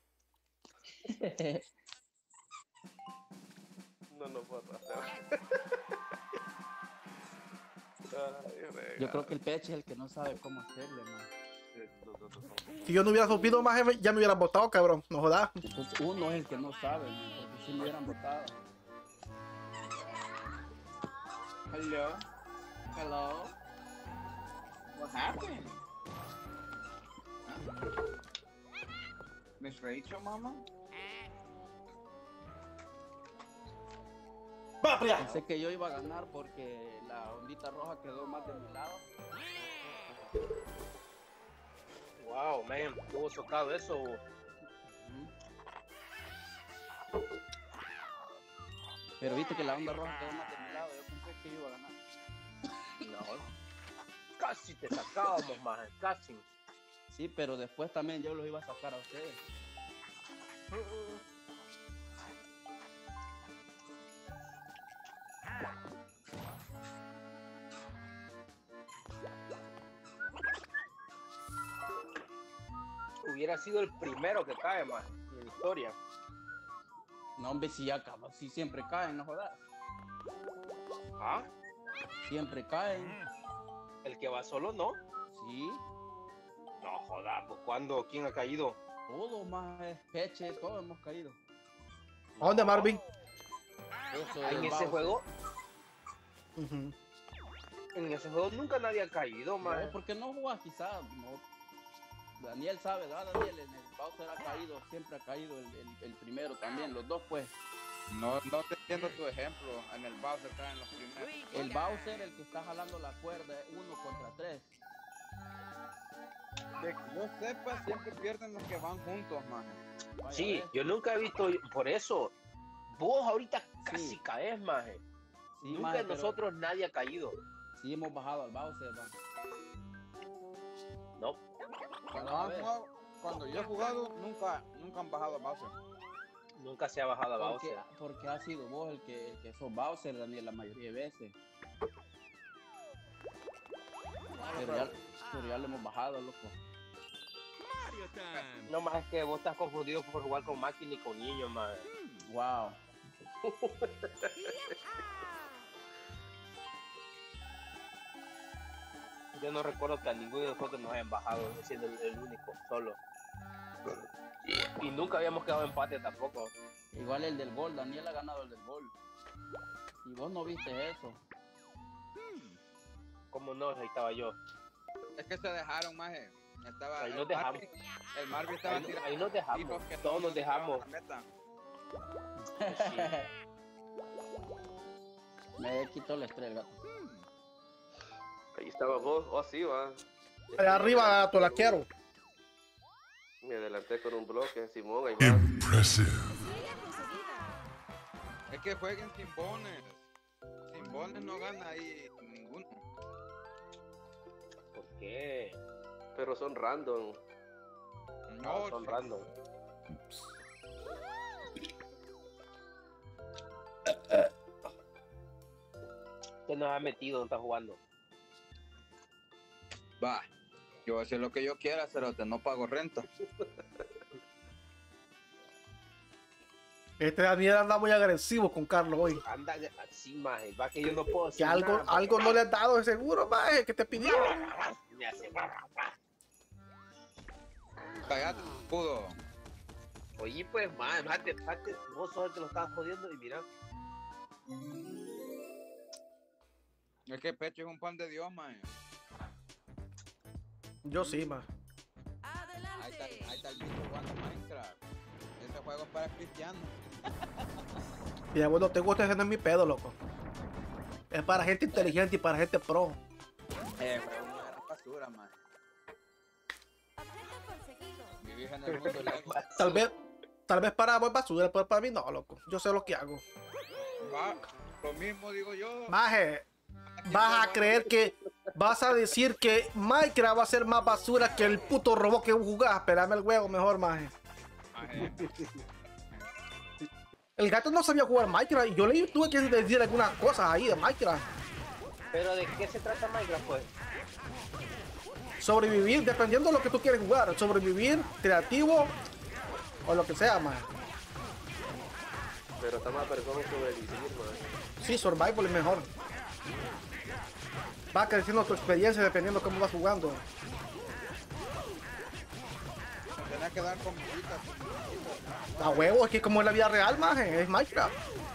No puedo hacer. Yo creo que el peche es el que no sabe cómo hacerle, man. Si yo no hubiera subido más, ya me hubieran votado, cabrón. No jodas. Entonces uno es el que no sabe, man, porque si me hubieran votado. Hello. What happened? Miss Rachel, mama? Pensé que yo iba a ganar porque la ondita roja quedó más de mi lado. Wow, man, estuvo socado eso. Pero viste que la onda roja quedó más de mi lado. Yo pensé que yo iba a ganar. No, casi te sacábamos, más, casi. Sí, pero después también yo los iba a sacar a ustedes. Hubiera sido el primero que cae, más, en la historia. No, hombre, si ya acaba, si siempre caen, no jodas. ¿Ah? Siempre caen. El que va solo, ¿no? Sí, No, joda, pues ¿cuándo? ¿Quién ha caído? todos más peche, todos hemos caído. ¿A dónde, Marvin? Eso En del ese Bowser. juego, Ujú. en ese juego nunca nadie ha caído, man. No, porque no jugás quizás, no. Daniel sabe, ¿verdad, Daniel? En el Bowser ha caído, siempre ha caído el primero también, los dos pues. No te entiendo tu ejemplo. En el Bowser caen los primeros. El Bowser, el que está jalando la cuerda, es 1 contra 3. Que yo sepa, siempre pierden los que van juntos, man. Vaya, Sí, ¿ves? yo nunca he visto, por eso, vos ahorita casi Sí. caes, maje. Sí, Nunca maje, de pero nosotros nadie ha caído. sí hemos bajado al Bowser, va. No. Cuando yo he jugado, nunca han bajado a Bowser. Nunca se ha bajado a Porque, Bowser. porque ha sido vos el que sos Bowser, Daniel, la mayoría de veces. Pero ya lo hemos bajado, loco. Mario Time. No más es que vos estás confundido por jugar con máquina y con niños, man. Wow. Yo no recuerdo que a ninguno de nosotros nos hayan bajado, siendo el único, solo. Y nunca habíamos quedado empate tampoco. Igual el del gol, Daniel ha ganado el del gol. Y vos no viste eso. ¿Cómo no? Ahí estaba yo. Es que se dejaron, maje. Estaba Ahí nos dejamos. El Marvin estaba Ahí, tirando ahí nos dejamos. tiros que Todos nos dejamos. la meta. Me quitó el estrés, gato. Ahí estaba vos. Oh, sí, va. Allá arriba, tú la quiero. Me adelanté con un bloque, Simón, ahí va. Impressive. Estrella conseguida. Es que jueguen sin bones. Sin bones no gana ahí ninguno. ¿Por qué? Pero son random. No, son sí. random. ¿Qué nos ha metido? ¿No está jugando? Va. Yo voy a hacer lo que yo quiera, cerote, no pago renta. Este Daniel anda muy agresivo con Carlos hoy. Anda así, maje. Va que yo no puedo Que decir algo, nada, algo no le has dado de seguro, maje, que te pidió. me hace... Cállate, pudo. Oye, pues, maje, vos sos el que lo estabas jodiendo y mira. Es que Pecho es un pan de Dios, maje. Yo sí, maje. Adelante. Ahí está el bicho jugando Minecraft. Ese juego es para cristianos. Y bueno, te gusta, ese no es mi pedo, loco. Es para gente inteligente y para gente pro. Juego no era basura, maje. Objeto conseguido. Vivís en el mundo Lego. Tal vez para vos basura, pero para mí no, loco. Yo sé lo que hago. Va, lo mismo digo yo. Maje, vas a creer que vas a decir que Minecraft va a ser más basura que el puto robot que jugás. Espérame el huevo mejor, maje. Maje. El gato no sabía jugar Minecraft y yo le tuve que decir algunas cosas ahí de Minecraft. Pero ¿de qué se trata Minecraft, pues? Sobrevivir, dependiendo de lo que tú quieres jugar. Sobrevivir, creativo o lo que sea, maje. Pero está más persona sobrevivir, man. Sí, survival es mejor. Va creciendo tu experiencia dependiendo de cómo vas jugando. Tenés que dar comiditas. A huevo, es que como es la vida real, maje, es Minecraft.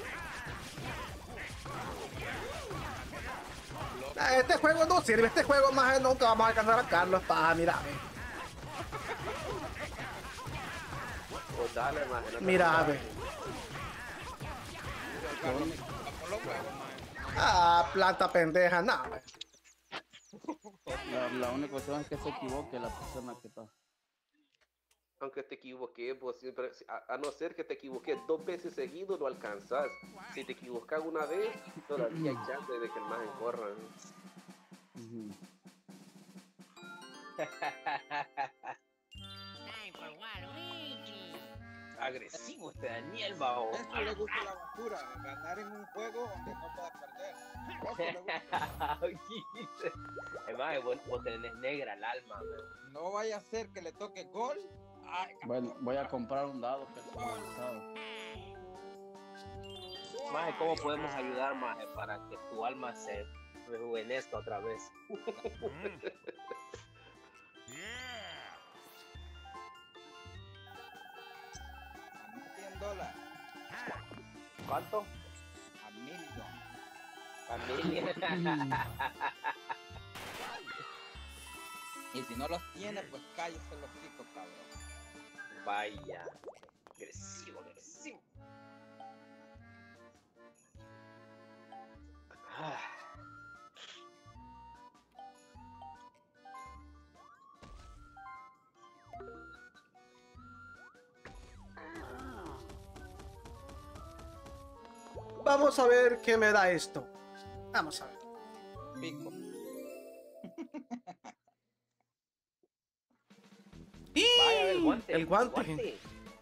Este juego no sirve, este juego maje, nunca vamos a alcanzar a Carlos, pa, mira. Pues dale, man. No te Mira, preocupes. Vamos los huevos, maje. Ah, planta pendeja, nada. La única cuestión es que se equivoque la persona que está. Aunque te equivoqué, pues siempre, a no ser que te equivoques 2 veces seguido, lo alcanzas. Si te equivocas una vez, todavía hay chance de que el magen corra. Ujú. Agresivo este Daniel, bao. Eso le gusta la basura, ganar en un juego donde no puedas perder. Eso le gusta. Además, vos tenés negra el alma, man. No vaya a ser que le toque gol. Ay, Bueno, voy a comprar un dado personalizado. Maje, ¿cómo podemos ayudar, maje, para que tu alma se rejuvenezca otra vez? $100. ¿Cuánto? $1 millón. Familia. Y si no los tiene, pues cállese los chicos, cabrón. Vaya. Agresivo, agresivo. Ah. Vamos a ver qué me da esto. Vamos a ver. Pico. ¡Y! Vaya, el guante. El guante. Adelante.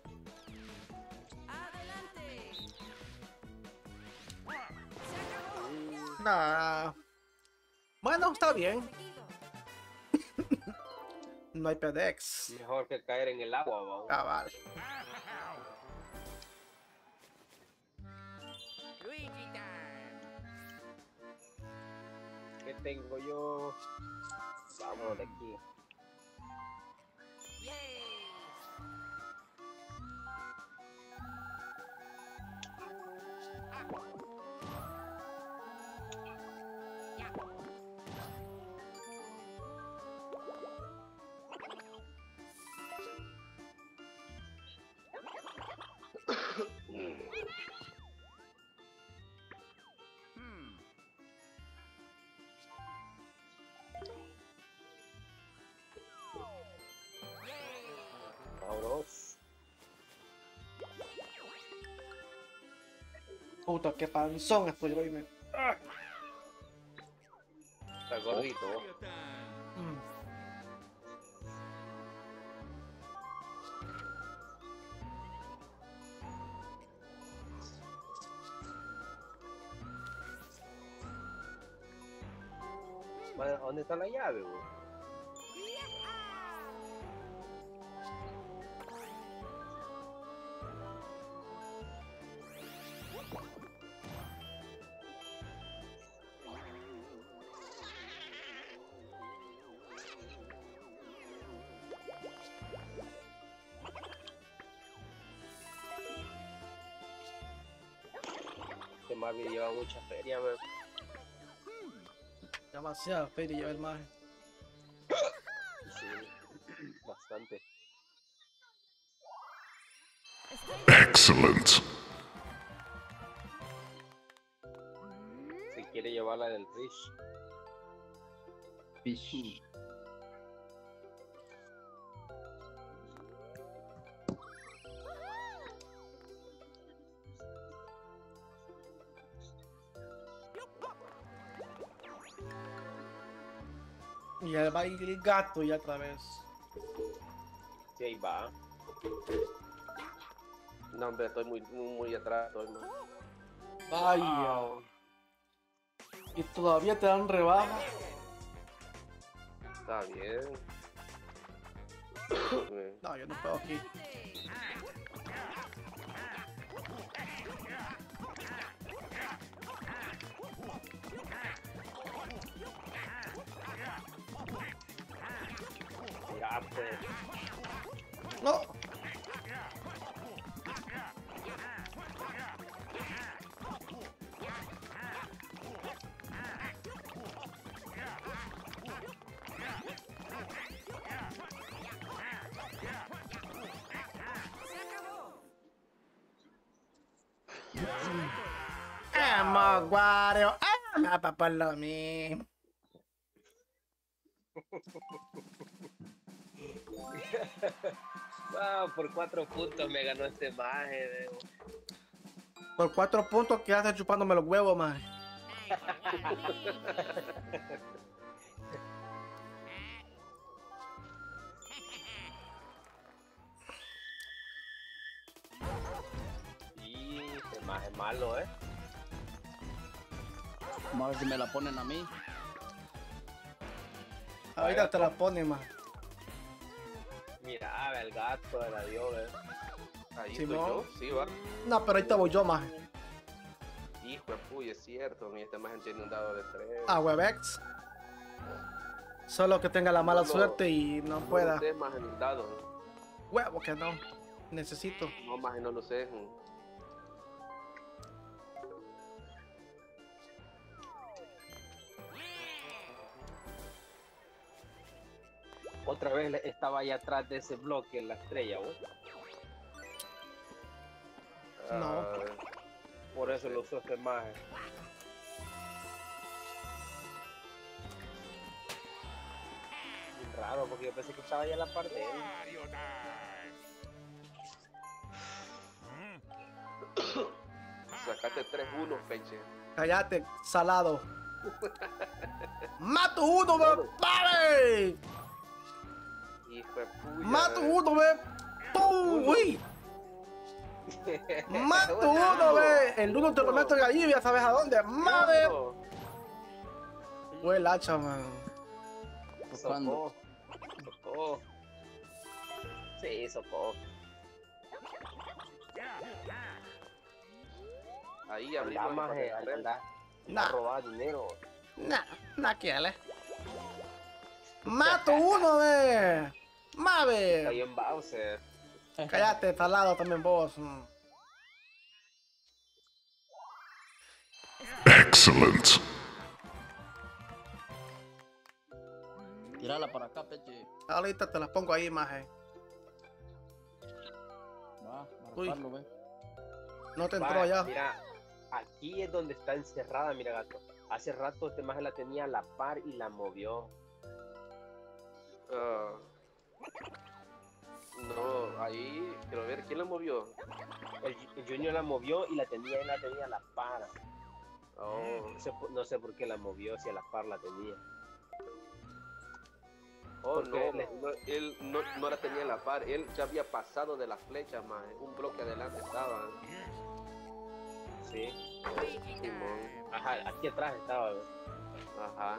Se acabó. Nah. Bueno, está bien. Conseguido. No hay PEDEX. Mejor que caer en el agua, vamos. Cabal. Luigi time. ¿Qué tengo yo? Vámonos de aquí. Yay. Vámonos. Puta, qué panzón estoy hoy, men. Está gordito. Mario time. Mm. ¿Dónde está la llave, güey? Este Mavi lleva mucha feria, güey. Demasiado feria lleva el maje. Sí, bastante. Excellent. Si quiere llevarla del Rich. Fish. Y ahí va el gato ya otra vez. Sí, ahí va. No, hombre, estoy muy atrás. Estoy, man. Vaya. Y todavía te dan rebaja. Está bien. No, yo no puedo aquí. Ya, pues. No. Se acabó. Wario. Papá lo mismo. Wow, por 4 puntos me ganó este maje. Por 4 puntos quedaste chupándome los huevos, maje. Y este maje es malo, Vamos a ver si me la ponen a mí. Ahorita te la ponen, maje. Mira, el gato de la dio, Ahí Sí, estoy no. yo, sí, va. No, pero ahorita voy yo, maje. Hijo de puya, es cierto. Mi este más tiene un dado de 3. A Webex. Solo que tenga la mala No, suerte y no pueda. No sé más en el dado. Huevo que no. Necesito. No, más no lo sé. Otra vez estaba ahí atrás de ese bloque en la estrella, ¿vos? No. Ah, Por eso lo usó este maje. Bien raro, porque yo pensé que estaba allá en la parte de él. Mario time. sacaste 3-1, Peche. Cállate, salado. Mato uno, ve. ¡Pare! Hijo de puya. Mato uno, ve. ¡Pum! ¡Uy! Mato uno, ve. El uno te lo meto ahí, ya sabes a dónde. ¡Madre! Fue el hacha, man. Socó. Socó. Sí, socó. Ahí Anda, abrimos maje, el papel. anda. Nah. A robar dinero. Nah, quiere. Mato uno, ve. Mave. Cayó en Bowser. Cállate, está al lado también vos. Excellent. Tírala para acá, Peche. Ahorita te las pongo ahí, maje. Va, Uy. marcarlo, ve. No te entró Va, allá. Mira, aquí es donde está encerrada, mira, gato. Hace rato este maje la tenía a la par y la movió. Ah. No, ahí, quiero ver, ¿quién la movió? El Junior la movió y la tenía a la par. Oh, No sé por qué la movió, si a la par la tenía. oh Porque no, él no la tenía en la par, él ya había pasado de la flecha, más un bloque adelante estaba. Sí. Simón. Ajá, aquí atrás estaba. ¿Ves? Ajá.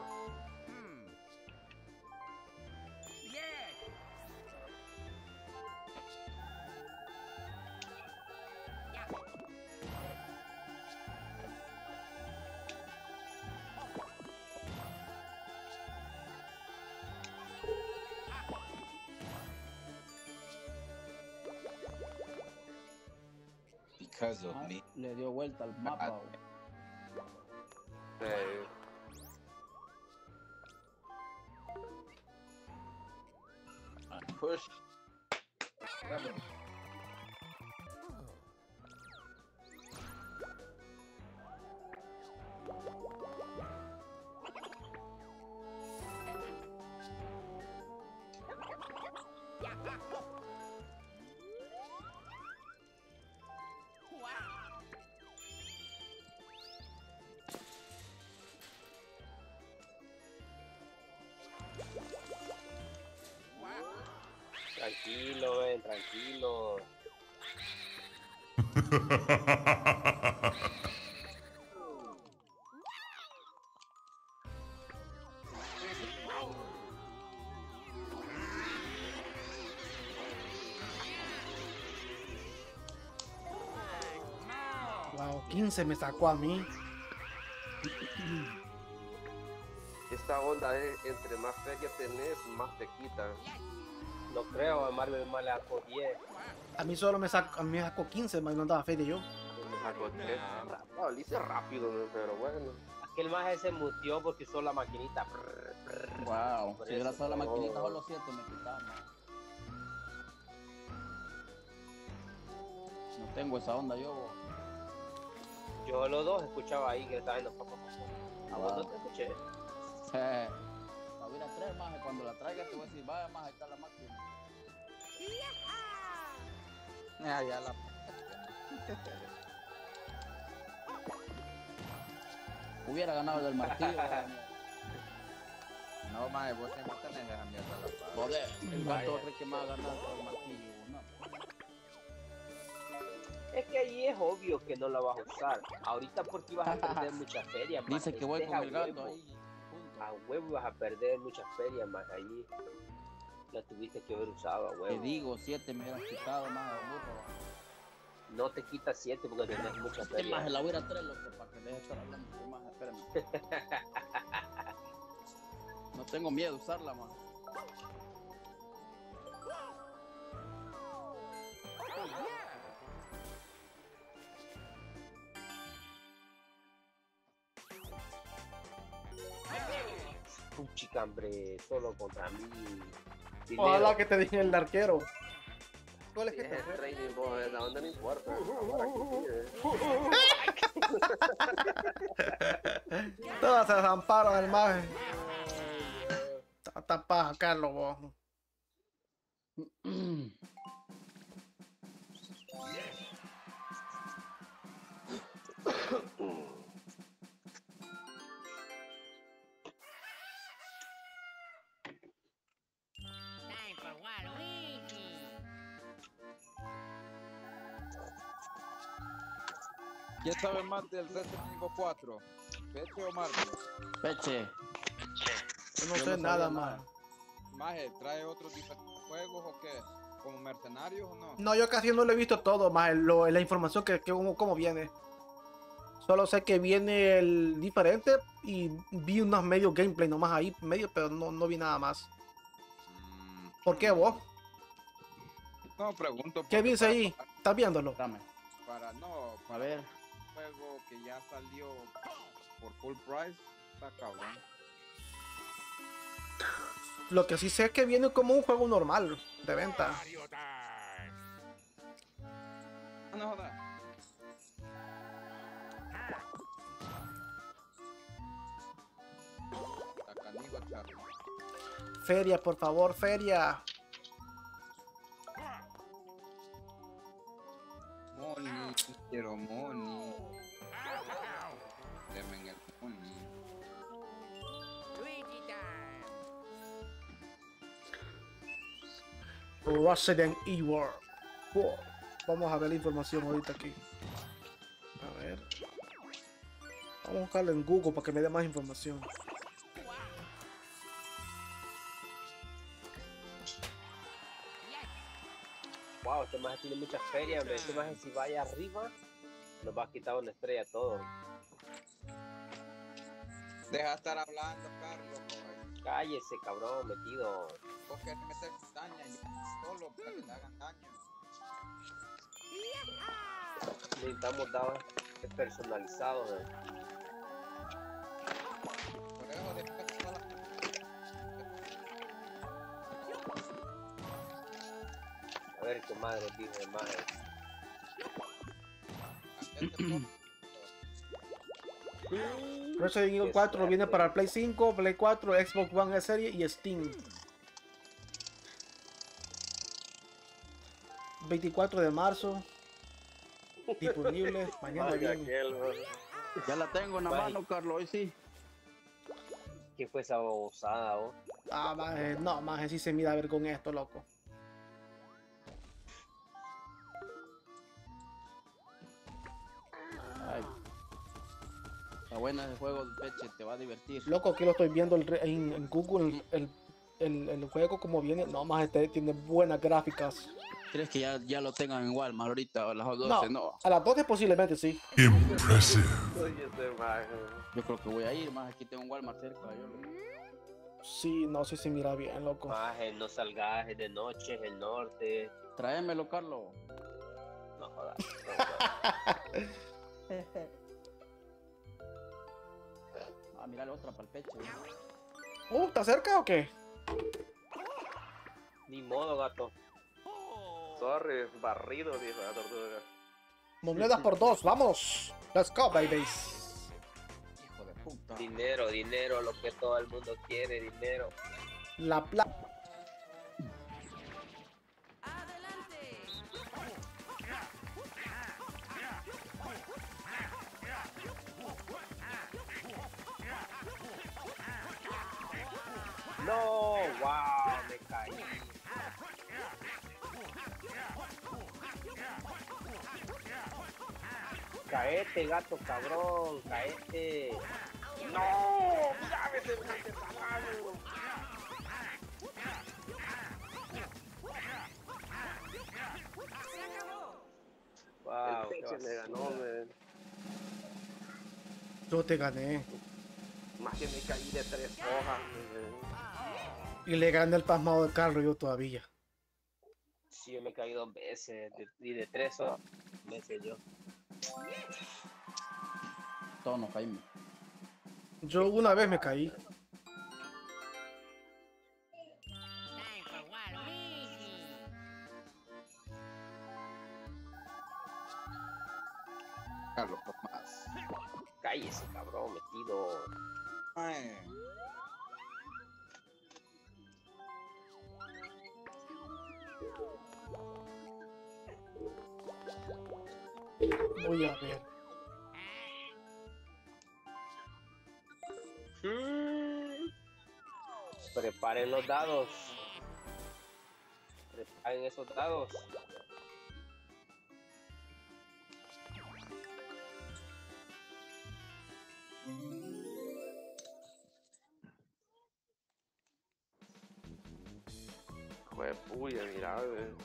Because of me. Le dio vuelta al mapa. o- Eh, Push. Tranquilo, ven, tranquilo. Wow, 15 me sacó a mí. esta onda es, entre más feria tenés, más te quitan. No creo, a Mario más le sacó 10. A mí solo me sacó 15, man, no andaba feria yo. Me sacó 3. No, lo hice rápido, ¿no? Pero bueno. Aquel maje se mutió porque usó la maquinita. Wow. Por Si hubiera eso, usado la no. maquinita, solo 7 me quitaba. No tengo esa onda yo. bo. Yo los dos escuchaba ahí que estaban haciendo papá. A vos no te escuché. La voy a ir a traer, maje. Cuando la traiga te voy a decir, vaya, maje, ahí está la máquina. Ya la. Hubiera ganado el del martillo. No, maje, vos siempre tenés esa mierda a la par. Joder, el gato cree que me va a ganar con el martillo. No. Es que ahí es obvio que no la vas a usar. Ahorita porque ibas a perder mucha feria. Dice más. que voy Este con es el a gato huevo. ahí. Punto. A huevo vas a perder muchas ferias más allí. La tuviste que haber usado a Te huevo. digo, 7 me hubieran quitado más de burro. No te quita 7 porque tenés muchas Este maje ferias. la voy a ir a traer, loco, para que deje de estar hablando. Este maje, espérame. No tengo miedo de usarla, maje. Puchica, hombre, solo contra mí. Ojalá que te dije el arquero. ¿Cuál es Si que es te el training, vos, la onda no importa. Todas se desamparon el maje. Está paja, Carlos, vos. ¿Quién sabe más del Resident Evil 4? ¿Peche o Marco? Peche. Yo no Yo sé no nada sabía más. Maje, ¿trae otros diferentes juegos o qué? ¿Como mercenarios o no? No, yo casi no lo he visto todo, más la información que cómo viene. Solo sé que viene el diferente y vi unos medios gameplay nomás ahí, medio, pero no vi nada más. ¿Por qué vos? No, pregunto. ¿Qué dice ahí? ¿Estás viéndolo? Dame. No, A ver. un juego que ya salió por full price, está cabrón. Lo que sí sé es que viene como un juego normal de venta. Mario Time. No jodas. Está canijo, Charlie. Feria, por favor, feria. Money, quiero money. Deme el money. Luigi Time. Resident Evil. Wow. Vamos a ver la información ahorita aquí. A ver. Vamos a buscarlo en Google para que me dé más información. Wow, este maje tiene mucha feria, hombre. Este maje si vaya arriba, nos va a quitar una estrella a todos. Deja de estar hablando, Carlos. Joder. Cállese, cabrón, metido. Vos que te metes daña y solo para que te hagan daño. Necesitamos dados personalizados, Por eso de A ver qué madre dijo de maje. Resident Evil 4 viene para el Play 5, Play 4, Xbox One Series y Steam. 24 de marzo. Disponible. Mañana viene. Ya la tengo en la Bye. mano, Carlos, hoy sí. ¿Qué fue esa babosada, vos? Ah, maje, no, maje, sí se mira a ver con esto, loco. Ay. Está buena ese juego, Peche, te va a divertir. Loco, aquí lo estoy viendo en Google, el juego como viene. No, maje, tiene buenas gráficas. ¿Crees que ya lo tengan en Walmart ahorita a las 12? No, No. a las 12 posiblemente sí. Impressive. Oye, ese maje. Yo creo que voy a ir, más aquí tengo un Walmart cerca. Sí, no sé si mira bien, loco. Maje, no salgas, es de noche, es el norte. Tráemelo, Carlos. No jodas. No jodas. Ah, mira la otra para el Peche. ¿Está cerca o qué? Ni modo, gato. Sorry, barrido, dijo la tortuga. Monedas por 2, vamos. Let's go, babies. hijo de puta. Dinero, dinero, lo que todo el mundo quiere, dinero. La plata. No, wow, me caí. Caete, gato cabrón, caete. No, mira, me semejante tamaño. Wow, El qué Peche me basura. ganó, man. Yo te gané. Más que me caí de 3 hojas, man. Y le gané el pasmado de Carlos yo todavía. Sí, yo me caí 2 veces y de 3 horas, me sé yo. Todos nos caímos. Yo una vez me caí. Time for Waluigi. Carlos, por más. Cállese, cabrón, metido. Ay. Voy a ver. Preparen los dados. Preparen esos dados. Uy, mira,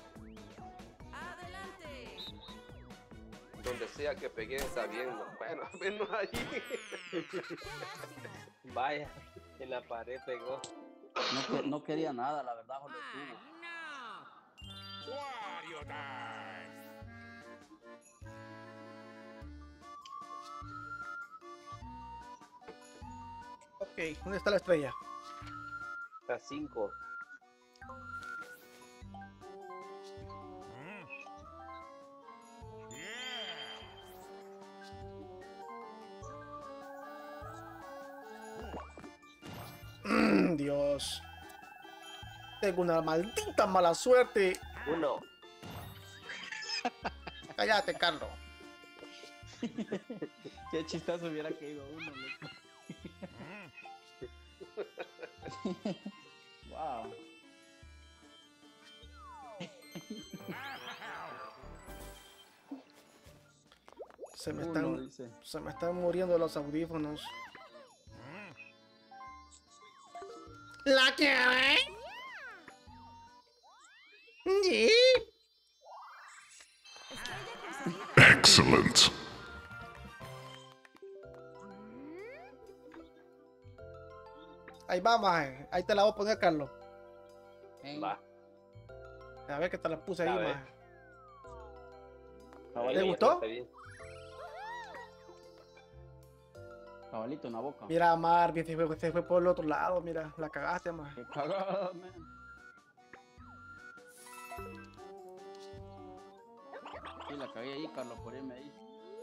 Adelante. donde sea que pegué está bien. ¿No? Bueno, menos allí. Vaya, en la pared pegó. No quería nada, la verdad, solo estuvo. No. Wario time. Ok, ¿dónde está la estrella? Está 5. Mm. Yeah. Dios. Tengo una maldita mala suerte. 1. Cállate, Carlos. Qué chistoso hubiera caído uno, loco. Wow. Se me Uno, están, dice. se me están muriendo los audífonos. ¿La quiere? Sí. Excellent. Ahí va, maje. Ahí te la voy a poner, Carlos. Va. A ver que te la puse ahí, A ver. maje. Cabalito, ¿Te gustó? Está bien. cabalito en la boca. Mira, Marvin, se fue por el otro lado. Mira, la cagaste, maje. Qué cagada, man. Sí, la cagué ahí, Carlos, por irme ahí.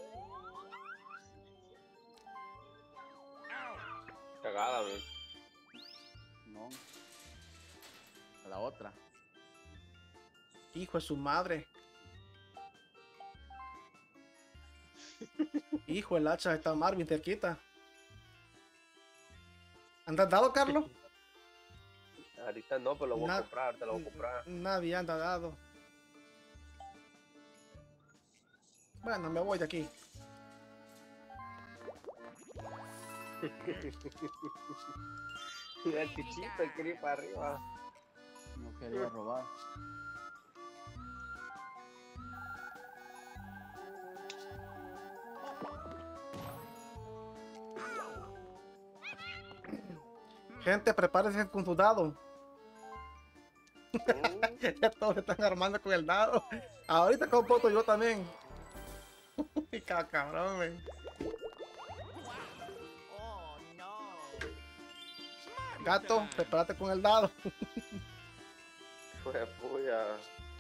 Cagada, man. No. A la otra. Hijo de su madre. Hijo, el hacha está Marvin, te quita. ¿Andas dado, Carlos? Ahorita no, pero lo voy a Na- comprar, ahorita lo voy a comprar. Nadie anda dado. Bueno, me voy de aquí. Mira el chichito, el quería ir para arriba. No quería robar. Gente, prepárense con su dado. Ya todos se están armando con el dado. Ahorita compoto yo también. Cabrón, man. Oh, no. Gato, prepárate con el dado. Pues puya.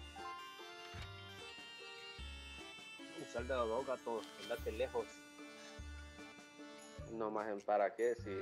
Sal de los dos gatos, andate lejos. No más en para qué, si.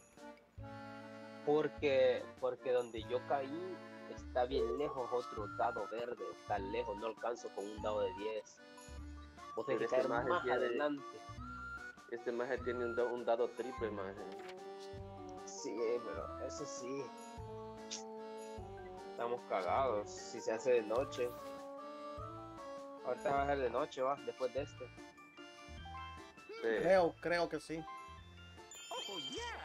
Porque donde yo caí está bien lejos otro dado verde. Está lejos, no alcanzo con un dado de 10. Vos tenés que Pero caer este maje más tiene- adelante. Este maje tiene un dado triple, maje. Sí, pero eso sí. Estamos cagados. Si se hace de noche. Ahorita va a ser de noche, va, después de este. Sí. Creo que sí. Oh, yeah.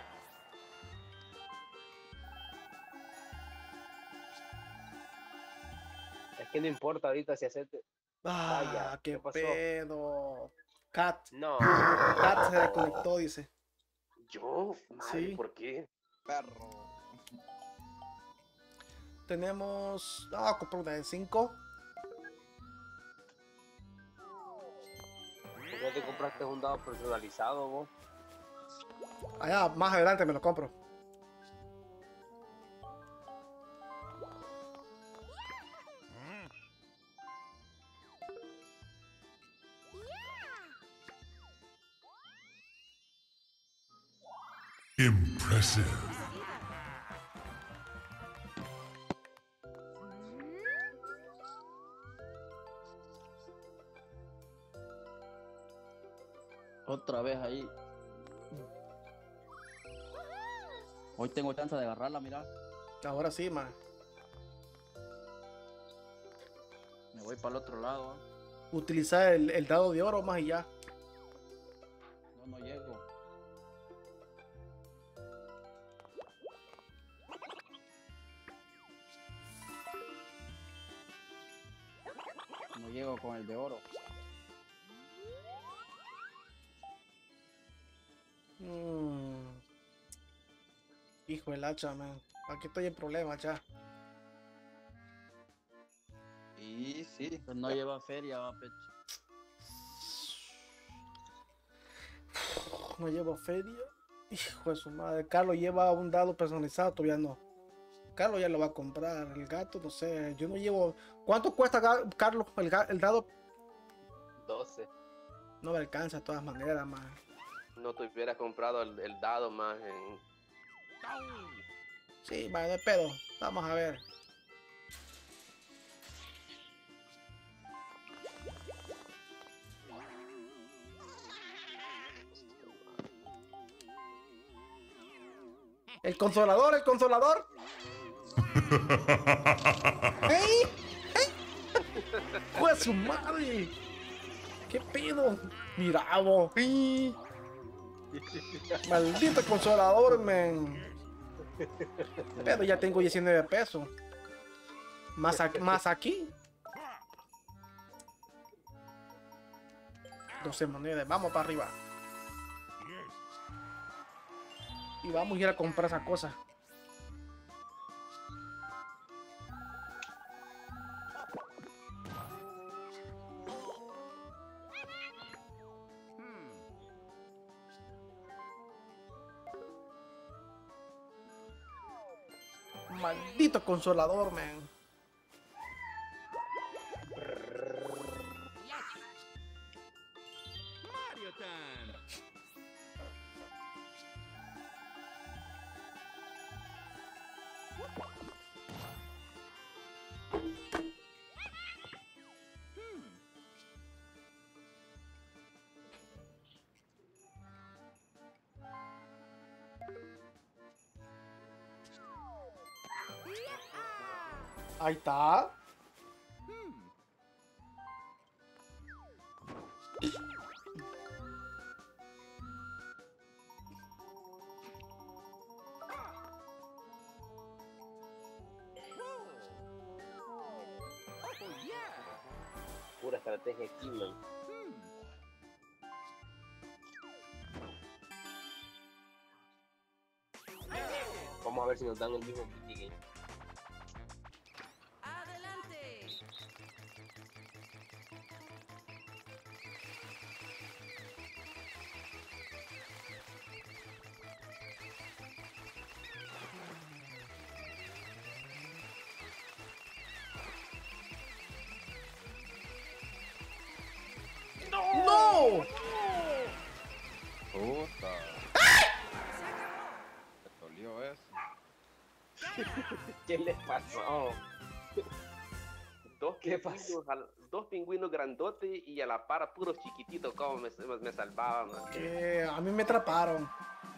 Es que no importa ahorita si hacerte. Ah, Vaya, qué ¿qué pasó? pedo. Cat No. se desconectó, dice. ¿Yo? Madre, Sí. ¿por qué? Perro. Tenemos. Ah, compré una de 5. ¿Por qué te compraste un dado personalizado, vos? Allá, más adelante me lo compro. Impressive. Otra vez ahí. Hoy tengo chance de agarrarla, mira. Ahora sí, man. Me voy para el otro lado. Utilizar el dado de oro más y ya. No llego. No llego con el de oro. Hijo del hacha, man. Aquí estoy en problemas ya. Y sí. Pues no lleva feria, va, pecho. No llevo feria. Hijo de su madre. Carlos lleva un dado personalizado, todavía no. Carlos ya lo va a comprar. El gato, no sé. Yo no llevo. ¿Cuánto cuesta, Carlos, el dado? 12. No me alcanza de todas maneras, man. No te hubiera comprado el dado más en... Sí, man, no hay pedo. Vamos a ver. El consolador, el consolador. ¡Ey! ¡Ey! ¡Pues su madre! ¿Qué pedo? Mira, vos. ¡Ey! Maldito consolador, man. Pero ya tengo 19 pesos. Más aquí. 12 monedas. Vamos para arriba. Y vamos a ir a comprar esa cosa. Maldito consolador, man. Mario Time. Ahí está. Pura estrategia aquí, man. Vamos a ver si nos dan el mismo minigame. Adelante. ¡No! Puta. Me dolió eso. ¿Qué les pasó? Dos dos pingüinos grandotes y a la par puros chiquititos, como me salvaban. Man. A mí me atraparon.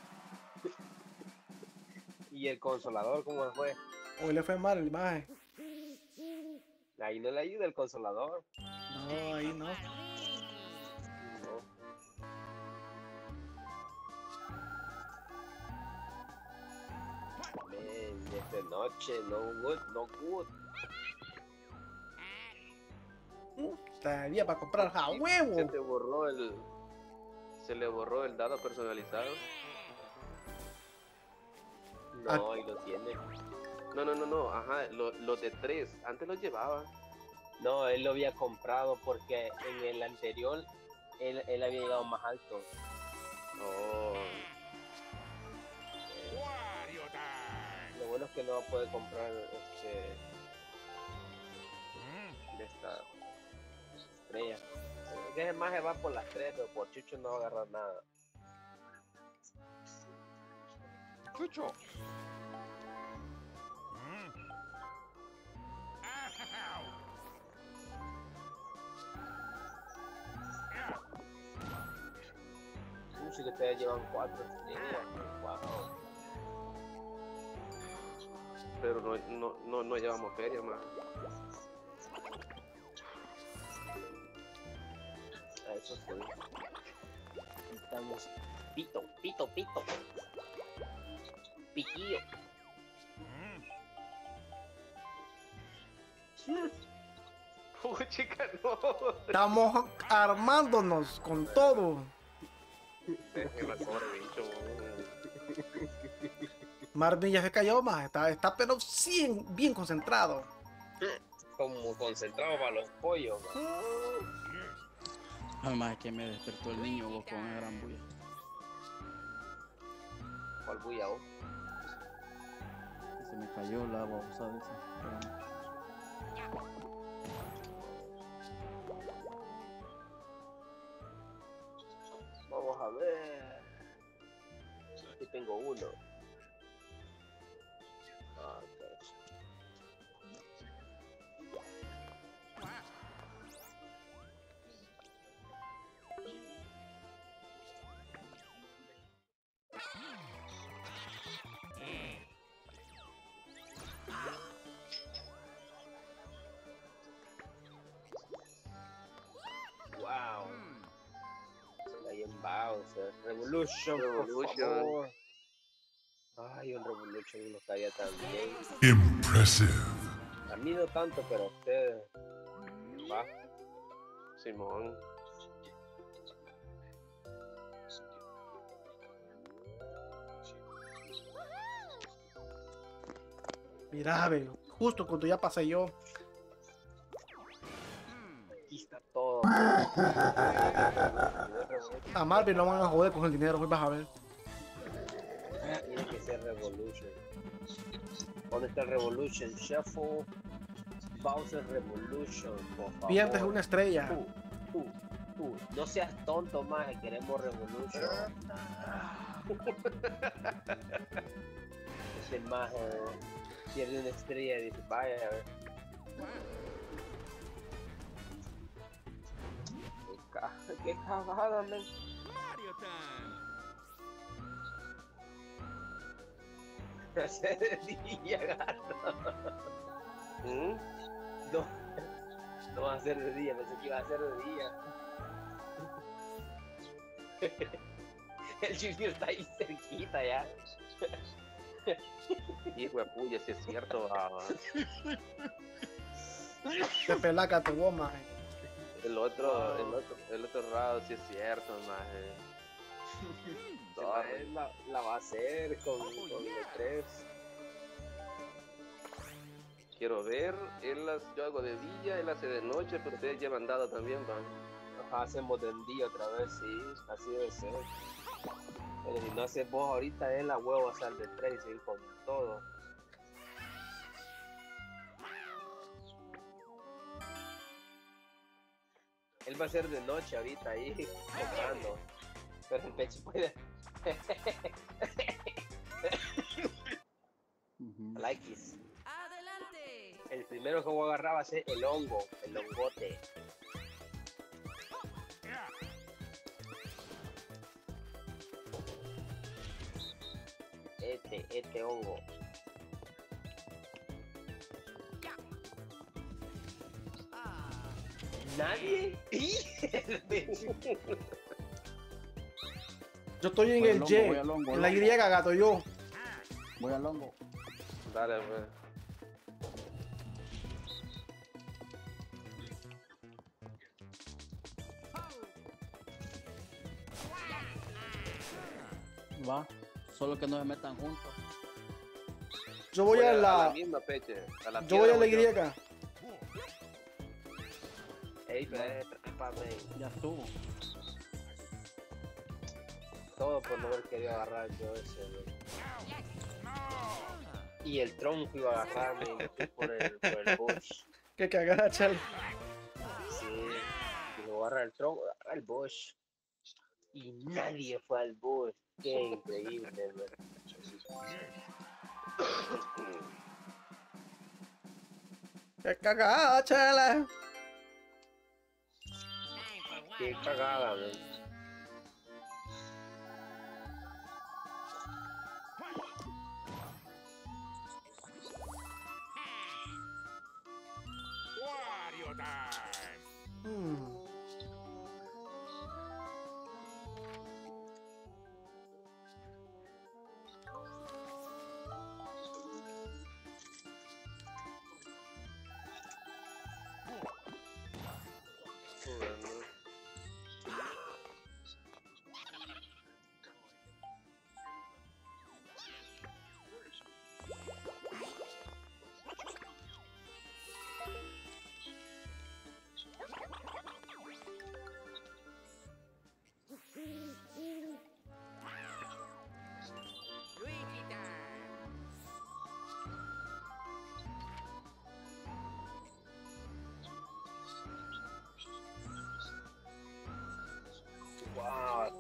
¿Y el consolador cómo fue? Hoy le fue mal la imagen. Ahí no le ayuda el consolador. No, ahí no. No. Man, esta noche, no good, no good. Estaría para comprar a Se huevo. te borró se le borró el dado personalizado. No, ahí lo tiene. No, ajá, los de 3, antes los llevaba. No, él lo había comprado porque en el anterior él había llegado más alto. Oh, Wario Time. Lo bueno es que no va a poder comprar de esta estrella. Que es más, se va por las 3, pero por Chucho no va a agarrar nada. Chucho. Sí que ustedes llevan 4 estrellas. Wow. pero no llevamos feria, más. A eso sí. Estamos pito. Piquillo. Chica, no. Estamos armándonos con todo. Es la pobre bicho. Marvin ya se cayó más. Está pero bien concentrado. Como concentrado para los pollos. Además es que me despertó el niño vos con una gran bulla. ¿Cuál bulla vos? Se me cayó la babosa esa. Vamos a ver. Aquí tengo uno. Ok. Wow. Ahí en Bowser. Revolution, por favor. Ay, un Revolution no caía tan bien. Impressive. A mí no tanto, pero a ustedes. Va. Simón. Mira, ve, justo cuando ya pasé yo. Aquí está todo. A Marvin lo van a joder con el dinero, hoy vas a ver. Tiene que ser Revolution. ¿Dónde está el Revolution? Shuffle. Bowser Revolution, por favor. Pierdes una estrella. Tú. No seas tonto más, queremos Revolution. Ese más pierde una estrella y dice, vaya a ver. Qué cagada, men. Mario Time. Ese día, gato. No va a ser de día, pensé que iba a ser de día. El Junior está ahí cerquita ya. Hijo de puya, si es cierto. Te pelácate vos, maje. El otro lado sí es cierto, maje. Sorry. La va a hacer con los tres. Quiero ver, yo hago de día, él hace de noche, pero ustedes ya me han dado también, van. Ajá, hacemos de día otra vez, sí, así debe ser. Pero si no haces vos ahorita, él a huevo va a ser de tres y seguir con todo. Él va a ser de noche ahorita ahí, comprando. Pero el pecho puede. Like this. Adelante. El primero que voy a agarrar va a ser el hongo, el hongote. Este hongo. ¿Nadie? Yo estoy en Voy el al hongo, Y, voy al hongo, en la al Y, gato, yo. Voy al hongo. Dale, pues. Va. Solo que no se metan juntos. Yo voy a la. misma peche. Yo voy a la Y. Ey, trépame. Ya estuvo. Todo por no haber querido agarrar yo ese, güey. Y el tronco iba a agarrarme y me fui por el bush. Que cagada, chal. Sí, y lo agarra el tronco, agarra el bush. Y nadie fue al bush. Qué increíble, güey. Que cagada, chala. Qué cagada, güey. Wario Time.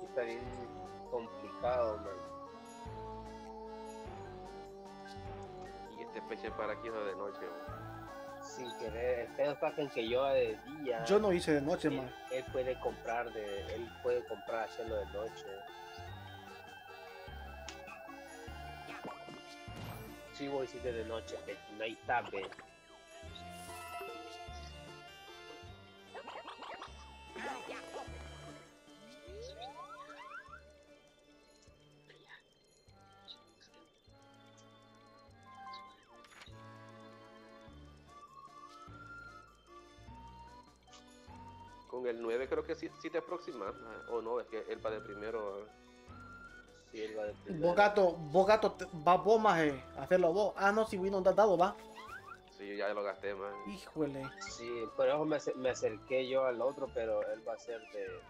está bien complicado, man. Y este peche para aquí es de noche, man. Sin querer, el pedo está que en que yo de día. Yo no hice de noche, él, man. él puede comprar hacerlo de noche. Sí, voy a decir de noche, no hay tape. Con el 9 creo que sí te aproximas, o no, es que él va de primero. Sí, él va de primero. Vos gato, va vos más a hacerlo vos. Ah, no, si vino un dado, va. Sí, yo ya lo gasté, man. Híjole. Sí, por eso me acerqué yo al otro, pero él va a ser de...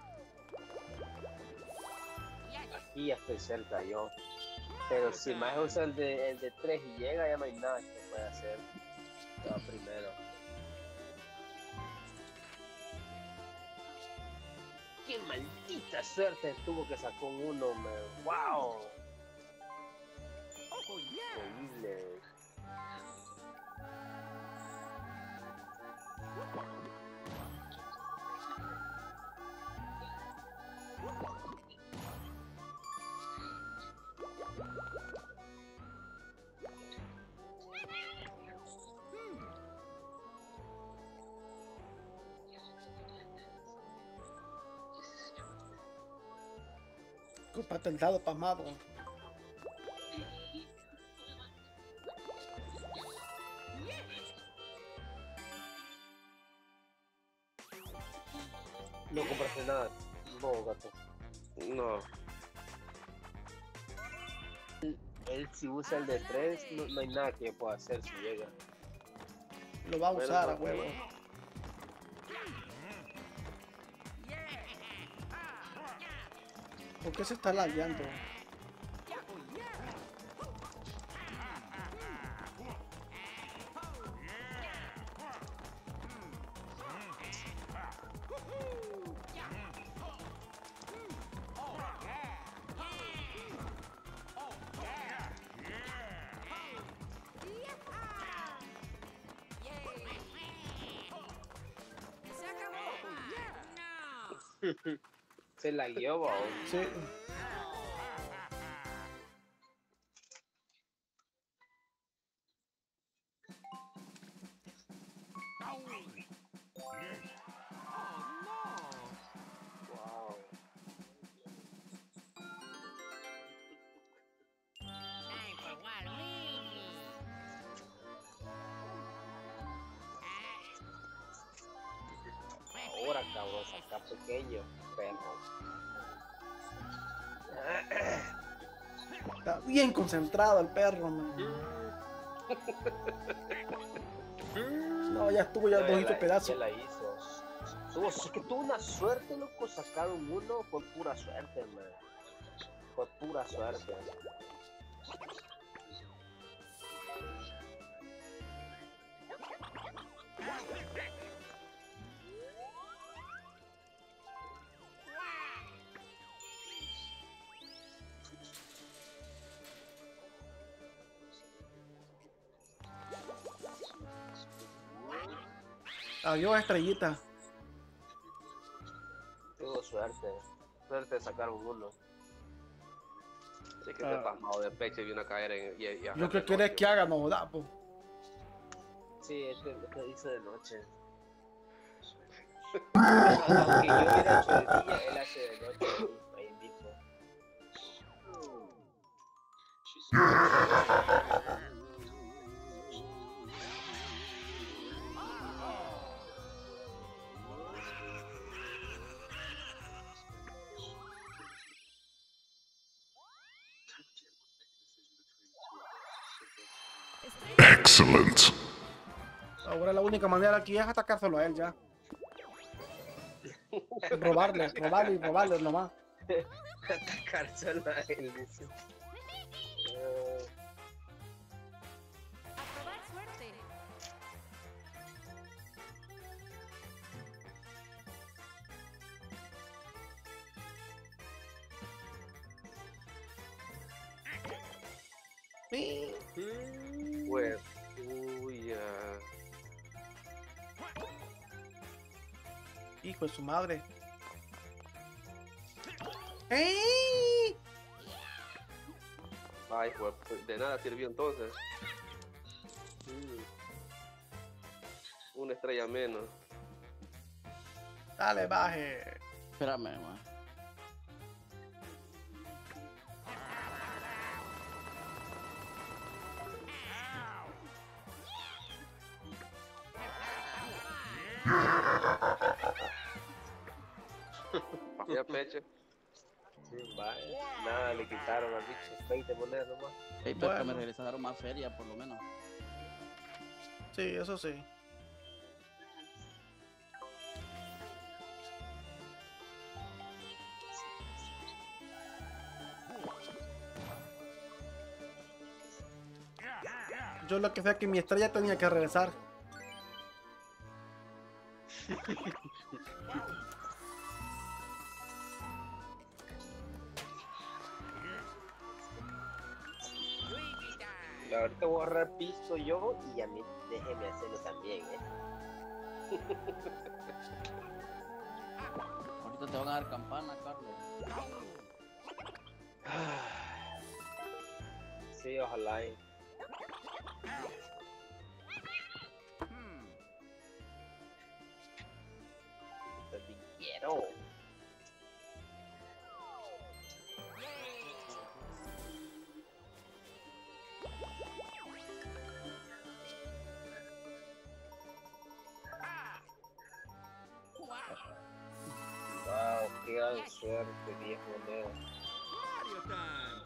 Aquí ya estoy cerca yo. Pero si más usa el de 3 y llega, ya no hay nada que pueda hacer. Va primero. Qué maldita suerte tuvo que sacó un 1, man. ¡Wow! Increíble. Comparte el dado pasmado. No compraste nada. No, gato. No. Él si usa el de 3, no hay nada que pueda hacer si llega. Lo va a Bueno, usar a pues, huevo. ¿Por qué se está lagueando? Se la guió, ¿va? Sí. Wow. Ahora, cabrón, saca pequeño, perro. Está bien concentrado el perro, man. No, ya estuvo ya No, dos pedazos. Ya la hizo. Es que tuvo una suerte, loco, sacaron uno por pura suerte, man. Por pura suerte. Adiós, estrellita. Tuvo suerte. Suerte de sacar uno. Así que este pasmado de peche vino a caer en. Lo que quieres que haga, no da, po. Sí, este hizo de noche. Aunque yo hubiera hecho de día, él hace de noche ahí mismo. Excellent. Ahora la única manera aquí es atacárselo a él ya. robarle nomás. Atacárselo a él, dice. A probar suerte. Sí. Pues, uy, ya. Hijo de su madre. ¡Ey! Ay, pues de nada sirvió entonces. Una estrella menos. Dale, baje. Espérame, man. Ya, peche. Sí, vaya. Nada, le quitaron al bicho 20 monedas nomás. Ey, pero Bueno. me regresaron más feria, por lo menos. Sí, eso sí. Yo lo que sé es que mi estrella tenía que regresar. Ahorita voy a agarrar pisto yo y a mí déjeme hacerlo también, Ahorita te van a dar campana, Carlos. Sí, ojalá. Te quiero. Wow, qué gran suerte, 10 monedas. Mario Time.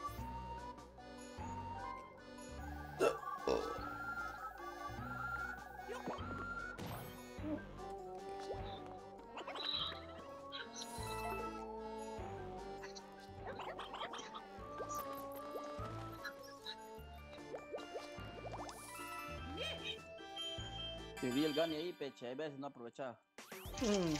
Si vi el gane ahí, peche, hay veces no aprovechaba. Mm.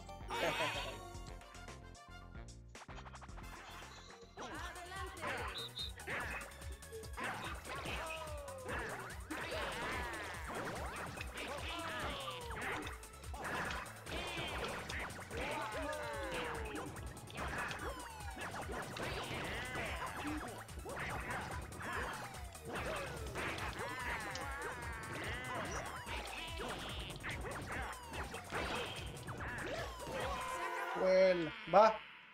Well, va.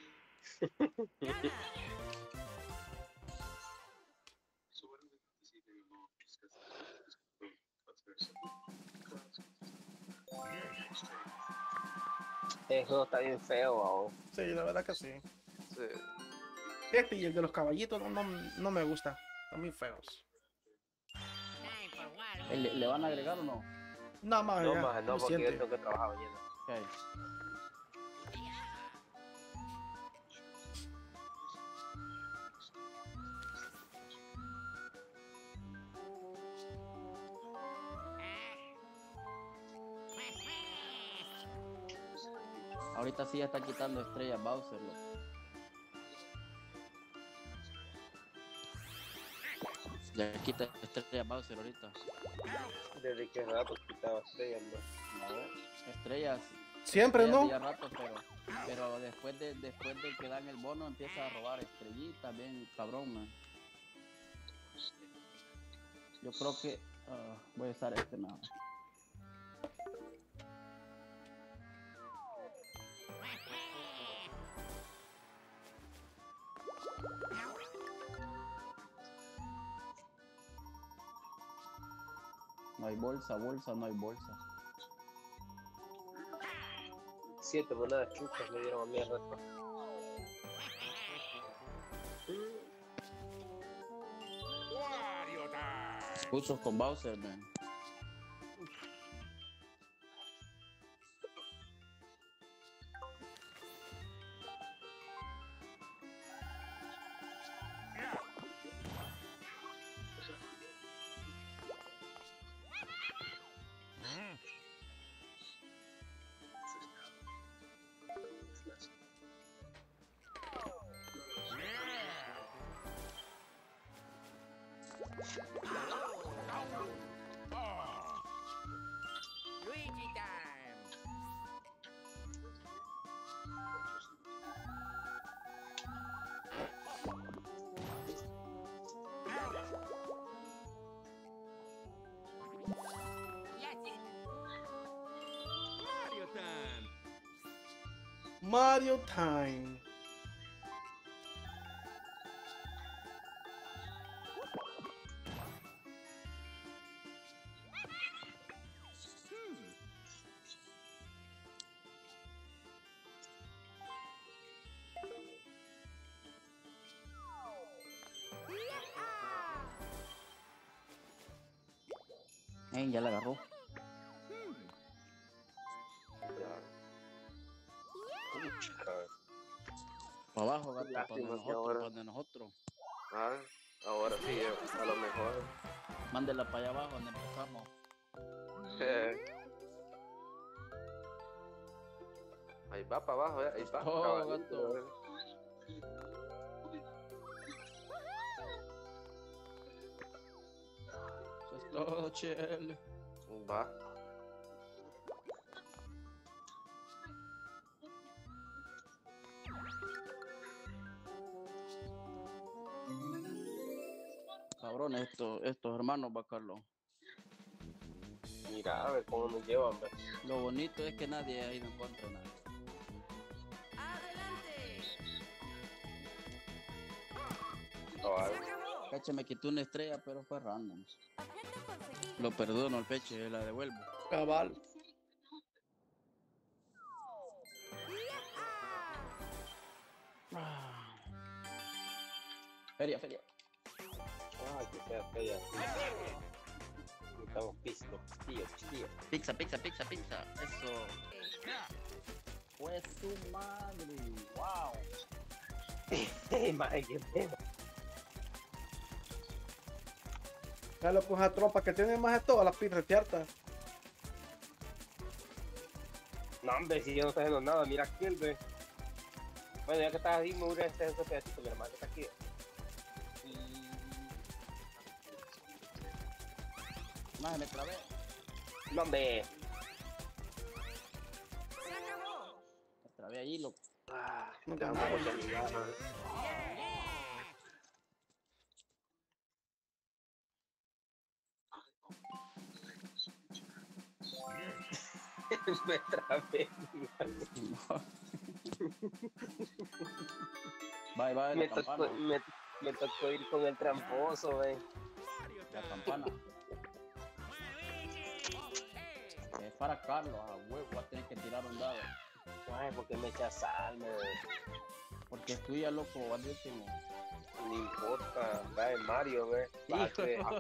El juego está bien feo, ¿o? Sí, la verdad que sí. Sí. Este y el de los caballitos no me gusta. Están muy feos. ¿Le van a agregar o no? Nada más, No, ya, más, no, porque yo suficiente. tengo que trabajar mañana. Ok. Ahorita sí ya está quitando estrellas Bowser, loco. Ya quita estrellas Bowser ahorita. Desde que rato quitaba estrellas, ¿no? No, estrellas. Siempre, estrellas ¿no? de a rato, pero después de que dan el bono empieza a robar estrellitas, bien cabrón, man. Yo creo que voy a usar este nada. No hay bolsa, no hay bolsa. 7 monedas chucas me dieron a mí al rato. Wario Time. Usos con Bowser, man. Mario Time. Ya la agarró. Para abajo, gato, para Lástima que nosotros, ahora- para nosotros. Ah, ahora sí, a lo mejor. Mándela para allá abajo donde empezamos. Ahí va para abajo, ahí va. Oh, caballito, gato. Eso es todo, chele. Va. Cabrón, estos hermanos, va, Carlos. Mira, a ver cómo nos llevan, ve. Lo bonito es que nadie ha ido en contra de nada. Adelante. Cabal. Se acabó. Peche me quitó una estrella, pero fue random. Objeto conseguido. Lo perdono al Peche, la devuelvo. Cabal. Feria. Ay, qué fea, fea. Estamos pistos, tío. Pizza. Eso. Fue su madre. Wow. Maje, qué pedo. Carlos, pues a tropa que tiene más de todas las pirreteartas. No, hombre, si yo no estoy haciendo nada, mira aquí, ve. Bueno, ya que estás ahí, me voy a hacer ese pedacito, mi hermano, que está aquí. Más me trabé. No, hombre. Se acabó. Me trabé ahí, loco. No Ya te vamos mames. a terminar, ¿no? Me trabé. Bye, Me la tocó, campana. me tocó ir con el tramposo, ve. La campana. Es para Carlos, a huevo, va a tener que tirar un dado. Ay, porque me echas sal, me. Porque es tuya, loco, al último. No importa, va en Mario, ve. Hijo de Va a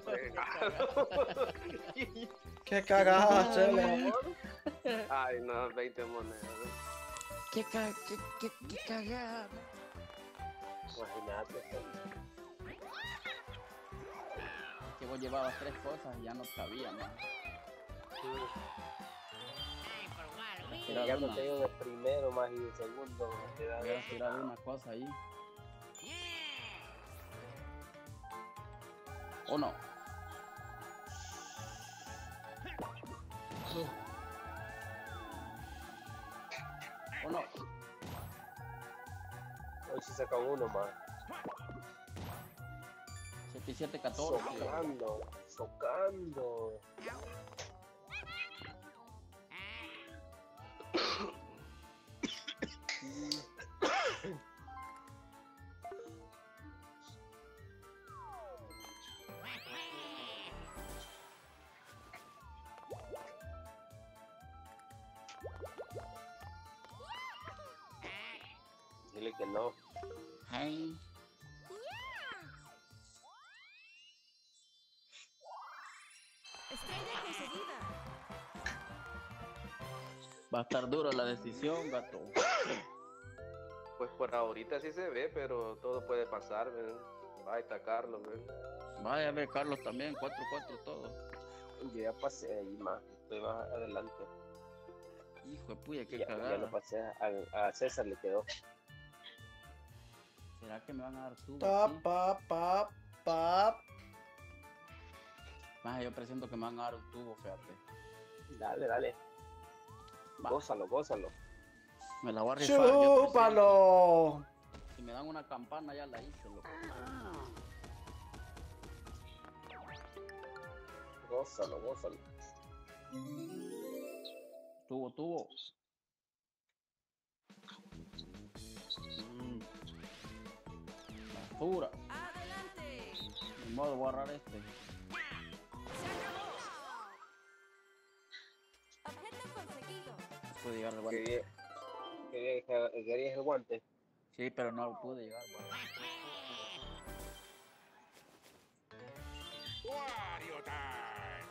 Qué cagada, chele. Ay, no, 20 monedas. Qué cagada. Imagínate. Que vos llevabas 3 cosas y ya no cabía más. Tirar Ya no una, tengo de primero más y de segundo. Me queda hubieras tirado una cosa ahí. ¿O no? ¿O no? Hoy sí saca uno más. 7 14. Socando. Dile que no. Ay, Estrella conseguida. va a estar dura la decisión, gato. Pues por ahorita sí se ve, pero todo puede pasar, ¿ven? Va a está Carlos, ¿ven? Vaya a ver, Carlos también, 4-4 todo. Yo ya pasé ahí más. Estoy más adelante. Hijo de puya, qué Ya lo cagada. pasé. A César le quedó. ¿Será que me van a dar tubo? Pa, Sí? pa. Más yo presiento que me van a dar un tubo, fíjate. Dale. Va. Gózalo. Me la voy a rifar. yo presiento. ¡Chúpalo! Si me dan una campana, ya la hice, loco. Gózalo. Tubo. basura. Adelante. Ni modo, voy a agarrar este. Se acabó. Objeto conseguido. Pude llegar al Que guante. bien- querías el guante. Sí, pero no lo pude llegar, güey. Wario Time.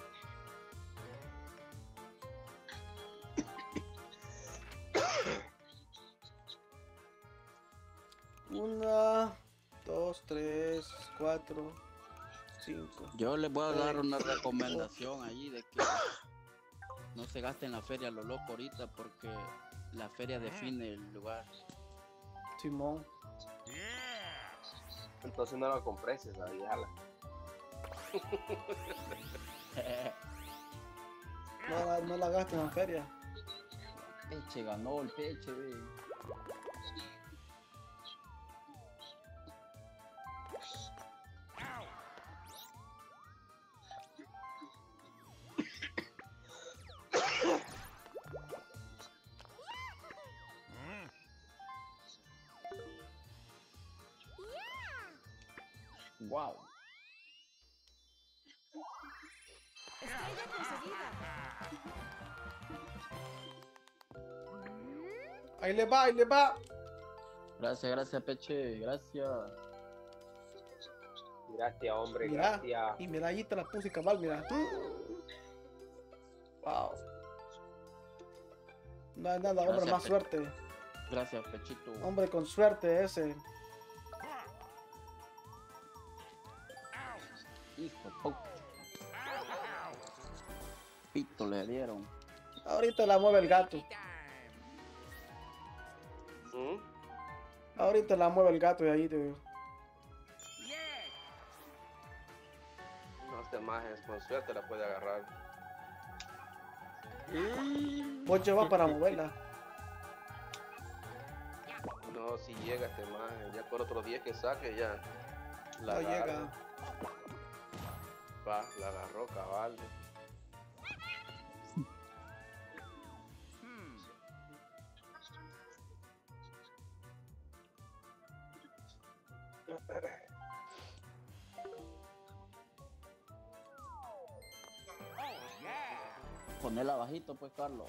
Una, dos, tres, cuatro, cinco. Yo les voy a dar una recomendación allí de que no se gasten la feria a lo loco ahorita porque la feria define el lugar. Simón. Entonces no la compres, esa déjala. No la gasten en la feria. Peche ganó el peche, ve. Wow. Estrella conseguida. Ahí le va, ahí le va. Gracias, gracias, peche. Gracias. Gracias, hombre, Mira, gracias. y mira, ahí te la puse cabal, mira. Wow. No hay nada, hombre, Gracias, más Pe- suerte. Gracias, pechito. Hombre con suerte ese. Hijo, puta. Pito le dieron. Ahorita la mueve el gato. ¿Mm? Ahorita la mueve el gato y ahí te digo. No, este maje con suerte la puede agarrar. Vos llevas para moverla. No, si llega este maje, ya por otros 10 que saque ya. La No agarra. llega. Va, la agarró cabal. Ponela bajito, pues, Carlos.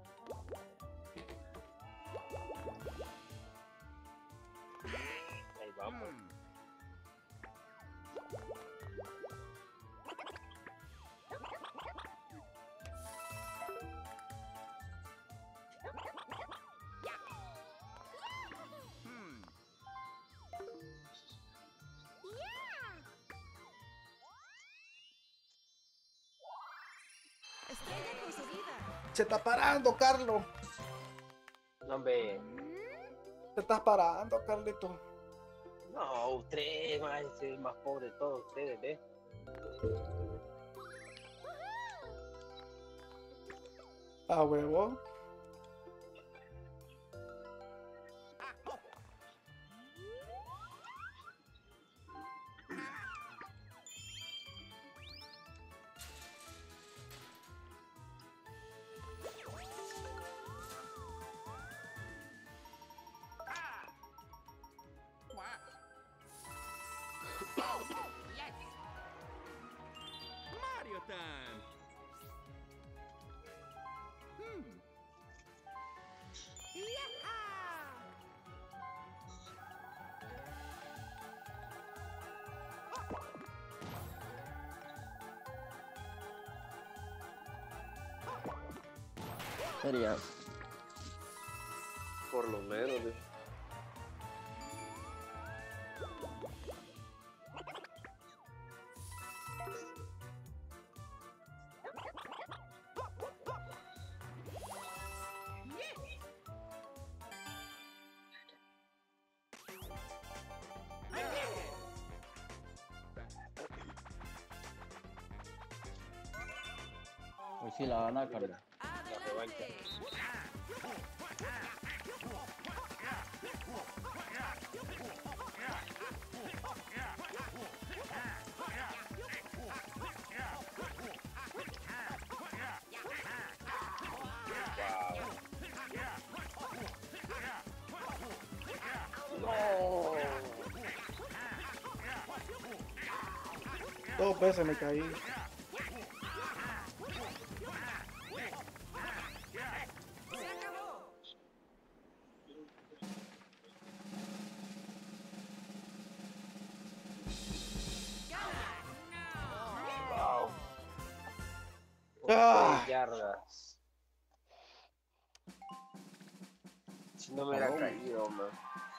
Ahí vamos. Estrella conseguida. Se está parando, Carlos. No, hombre. Se estás parando, Carlito. No, usted va a ser el más pobre de todos ustedes, ¿ves? A huevo. Mario Time. Sería. Por lo menos. Hoy sí la gana, Carlos. Adelante. 2 veces me caí. Wow. Ah. 6 yardas. Si no me hubiera caído, man.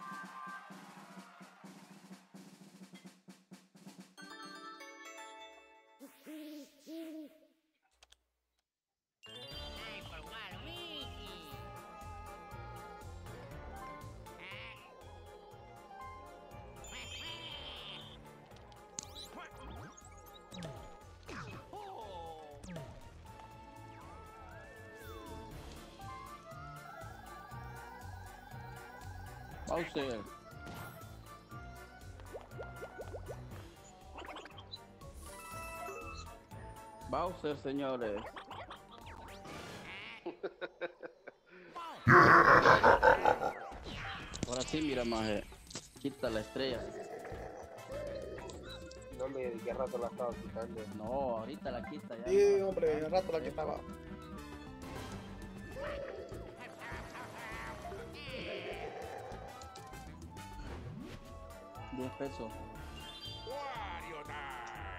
Bowser. Bowser, señores. Ahora sí, mira, maje. Quita la estrella. No me ¿de qué rato la estaba quitando? No, ahorita la quita ya. Sí, no. hombre, al rato la quitaba. $10. Wario time.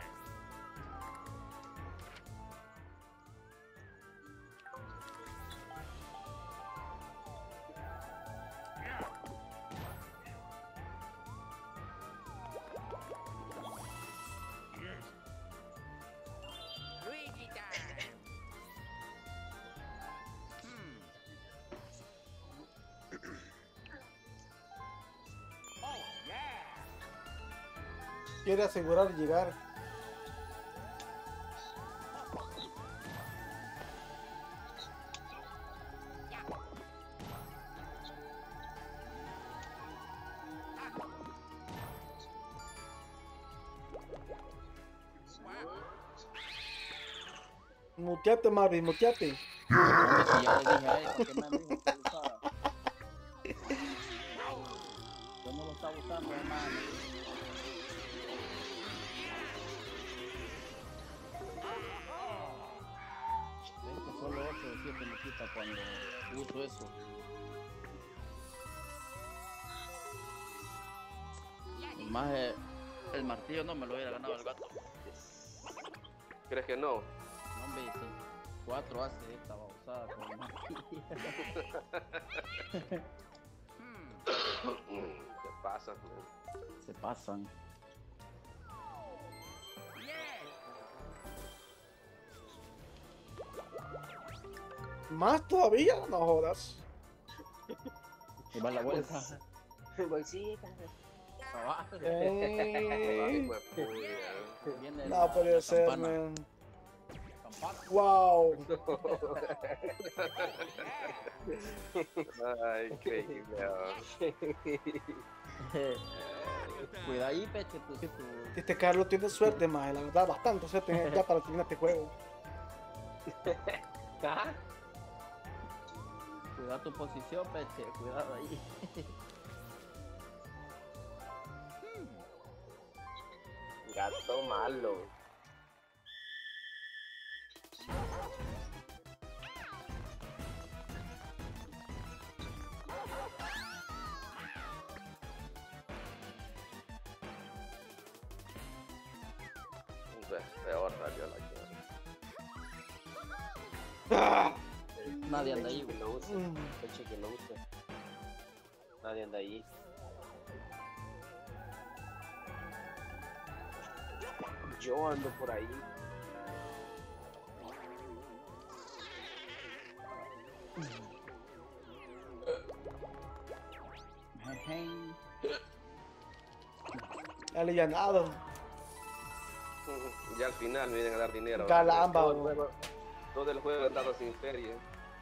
Luigi time. Oh yeah. Quiere asegurar llegar. Muteate, Marvin, muteate. Hombre, si ya le dije a él, ¿para qué me dijo que lo usara? Yo no lo estaba usando, hermano. Es que solo 8 o 7 me quita cuando uso eso. Más el martillo no me lo hubiera ganado el gato. ¿Crees que no? No, hombre, sí. 4 hace esta babosada con el martillo. ¿Qué pasa, man? Se pasan. Más todavía, no jodas. Y va la vuelta. Bolsita. Abajo. Ey, Hijo de puta. Viene no la puede ser, campana. man. Campana. Wow. Ay, increíble. Cuida ahí, Peche, tu... Este Carlos tiene suerte, más, la verdad, bastante suerte ya para terminar este juego. ¿Ah? Cuida tu posición, Peche, cuidado ahí. Gato malo. Peor salió la que. Ah. Nadie anda ahí, Que güey. lo use. Peche que lo use. Nadie anda ahí. Yo ando por ahí. Dale ya nada. Ya al final me vienen a dar dinero. Galamba, Todo el güey. juego- Todo el juego he andado sin feria.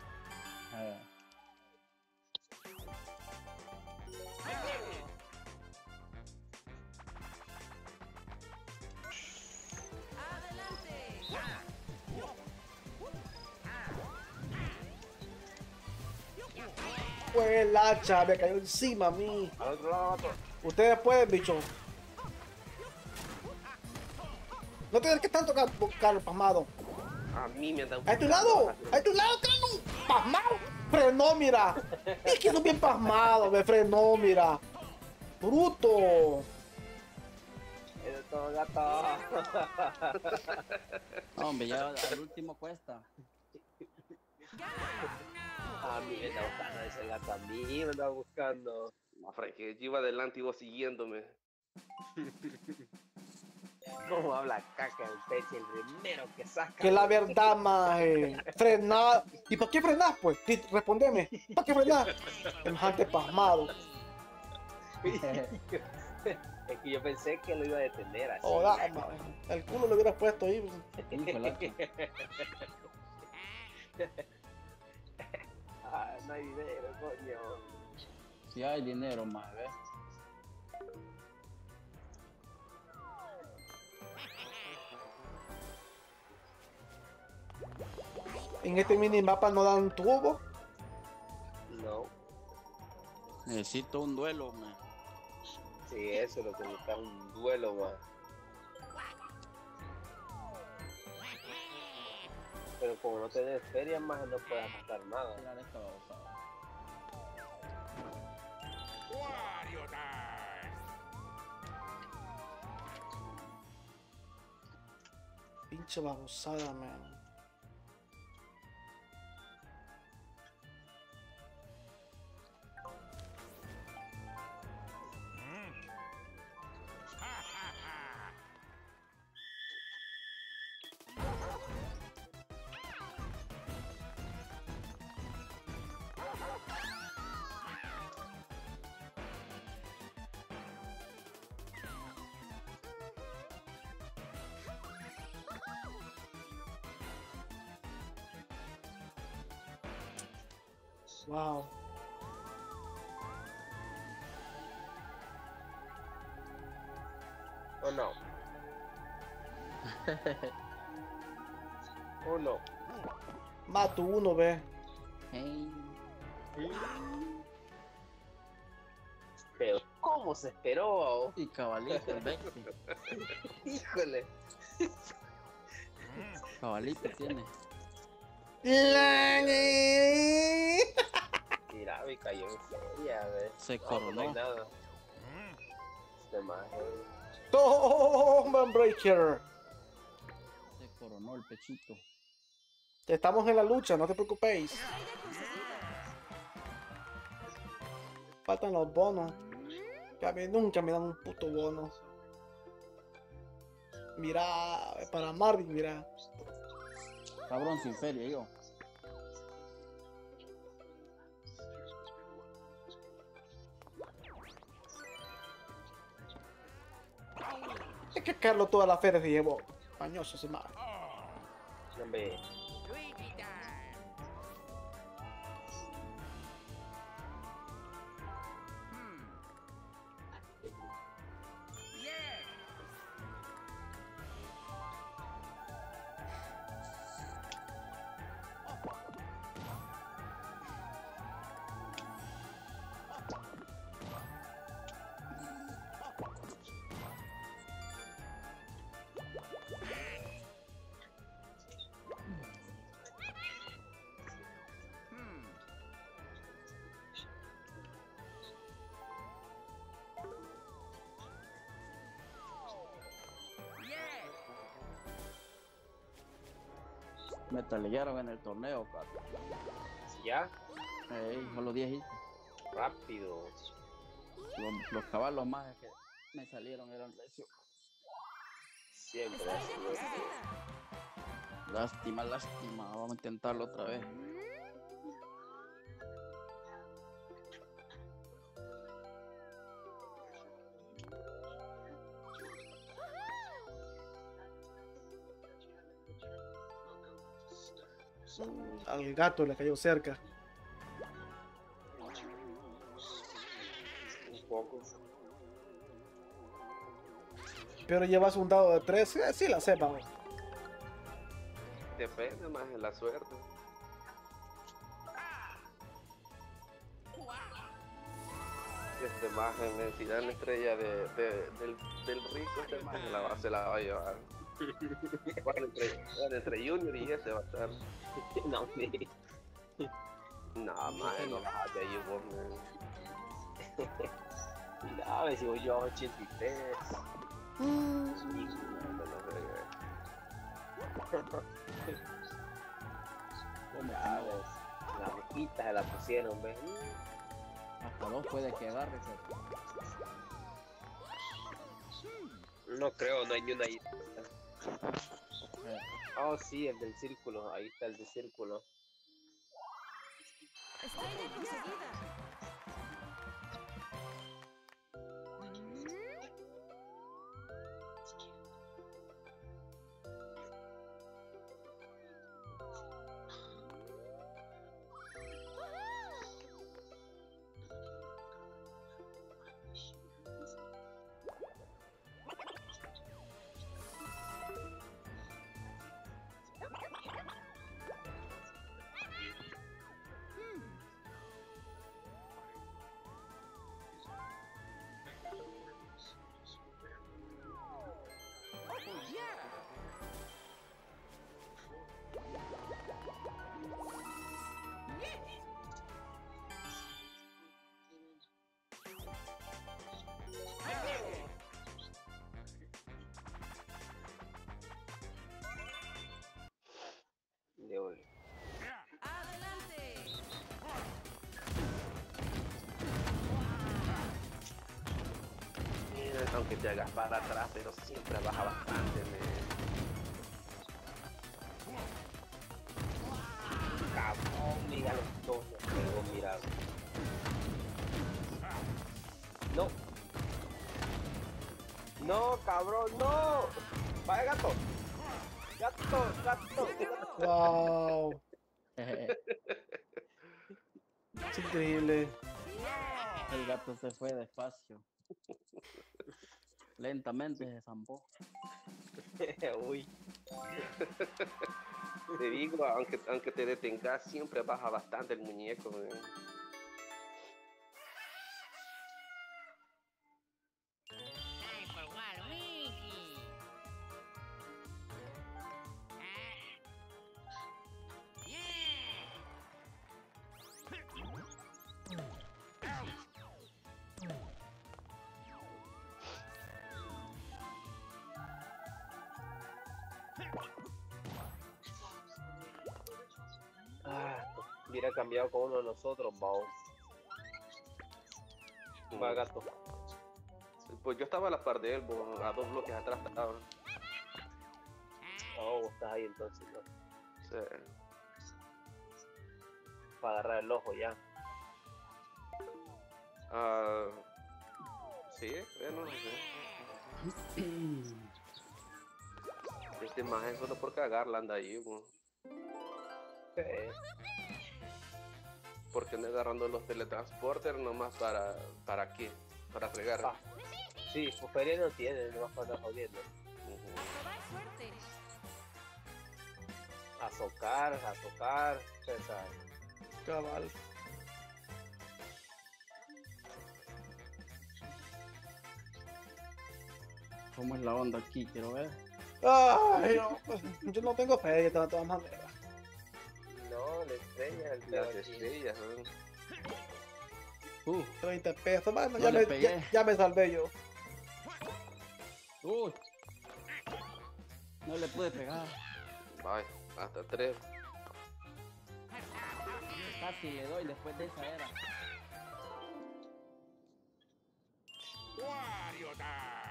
Pues el hacha me cayó encima a mí. Al otro lado, otro. Ustedes pueden, bicho. No tienes que tanto, Carlos Pasmado. A mí me andan ¡A tu lado! ¡A tu lado, Carlos! ¡Pasmado! ¡Frenó, mira! Es que eso bien pasmado, me frenó, mira. ¡Bruto! Eso es todo, gato. No, hombre, ya al último cuesta. A mí me está buscando ese gato, a mí me está buscando. No, Frank, que yo iba adelante y vos siguiéndome. ¿Cómo habla caca el peche, el primero que saca? Que la verdad, maje. Frenar. ¿Y para qué frenás, pues? Respondeme. ¿Para qué frenás? Semejante pasmado. Es que yo pensé que lo iba a detener así. Joda, maje. El culo lo hubieras puesto ahí. Híjole. Ah, no hay dinero, coño. Si hay dinero, más, ¿ves? En este minimapa no dan tubo. No, Necesito un duelo, man. sí, eso es lo que busca un duelo, man. Pero como no tenés feria, más no puedes gastar nada. Tirar esta babosada. Wario time. Pinche babosada, man. Wow. ¿O no? ¿O no? Mato uno, ve. Hey. Pero ¿cómo se esperó? Y cabalito, el Bexi. Híjole. Cabalito tiene. Mira, me cayó en feria, ve. Se No, coronó. no hay nada. Este maje. Toma, Breaker. Se coronó el pechito. Estamos en la lucha, no te preocupéis. Estrella concedida. Faltan los bonos. Que a mí nunca me dan un puto bono. Mira, para Marvin, mira. Cabrón sin feria, yo. Es que Carlos toda la feria se llevó. Pañoso ese madre. Hombre, Luigi time. Yeah. Me talearon en el torneo, Carlos. ya, Ey, solo 10 hits. rápido. Los caballos más que me salieron eran recios. Siempre Estrella así. concedida. Lástima, lástima. Vamos a intentarlo otra vez. Al gato le cayó cerca. Un poco. Pero llevas un dado de 3. Sí la sé, vamos. Depende más de la suerte. Este maje me si dan la estrella del rico, este maje se la va a llevar. Bueno, entre Junior y ese va a estar. No, ni. No, madre, no bajas de ahí, vos, A ver si voy yo a 83. Ya ves, las boquitas se la pusieron, ¿ves? Hasta 2 puede que agarre. No creo, no hay ni una ahí. Oh, sí, el del círculo. Ahí está el del círculo. Estrella conseguida. Adelante. Mira, aunque te hagas para atrás, pero siempre baja bastante, Cabrón, mira los dos. Tengo mirado. No. No, cabrón, no. Vaya gato. Gato, gato. Wow. Es increíble. El gato se fue despacio. Lentamente se zampó. Uy. Te digo, aunque te detengas, siempre baja bastante el muñeco, Time for Waluigi. Yeah. Hubiera cambiado con uno de nosotros, vamos. Va gato. Pues yo estaba a la par de él, a 2 bloques atrás estaba. Oh, vos estás ahí entonces, ¿no? Sí. Para agarrar el ojo ya. Sí, bueno, sí. Este más es solo por cagarla anda ahí, Sí. porque anda agarrando los teletransporters nomás para qué, para fregar. Ah. Sí, pues feria no tiene, no vas a andar jodiendo. Probar suerte. A tocar, César. Cabal. ¿Cómo es la onda aquí? Quiero ver. Ay, no, yo no tengo fe de todas maneras. No, le estrella el Las pedo aquí. estrellas, 30 pesos. Bueno, No ya, le me, pegué. ya me salvé yo. Uy. No le pude pegar. Vaya, hasta 3. Casi le doy después de esa era. Wario Time.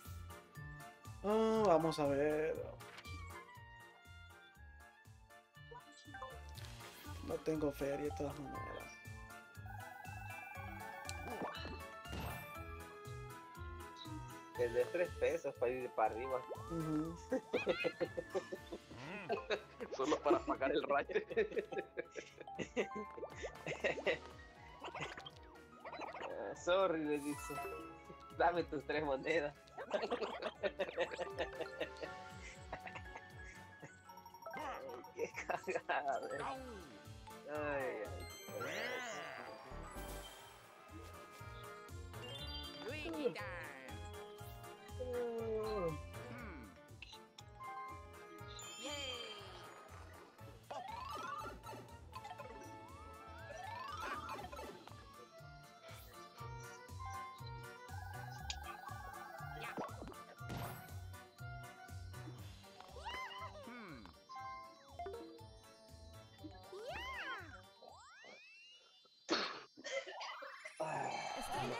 Vamos a ver. No tengo feria de todas maneras. Desde 3 pesos para ir para arriba. Ujú. Solo para pagar el rayo. Sorry, le dice. Dame tus 3 monedas. Ay, qué cagada. Ay, Luigi Time.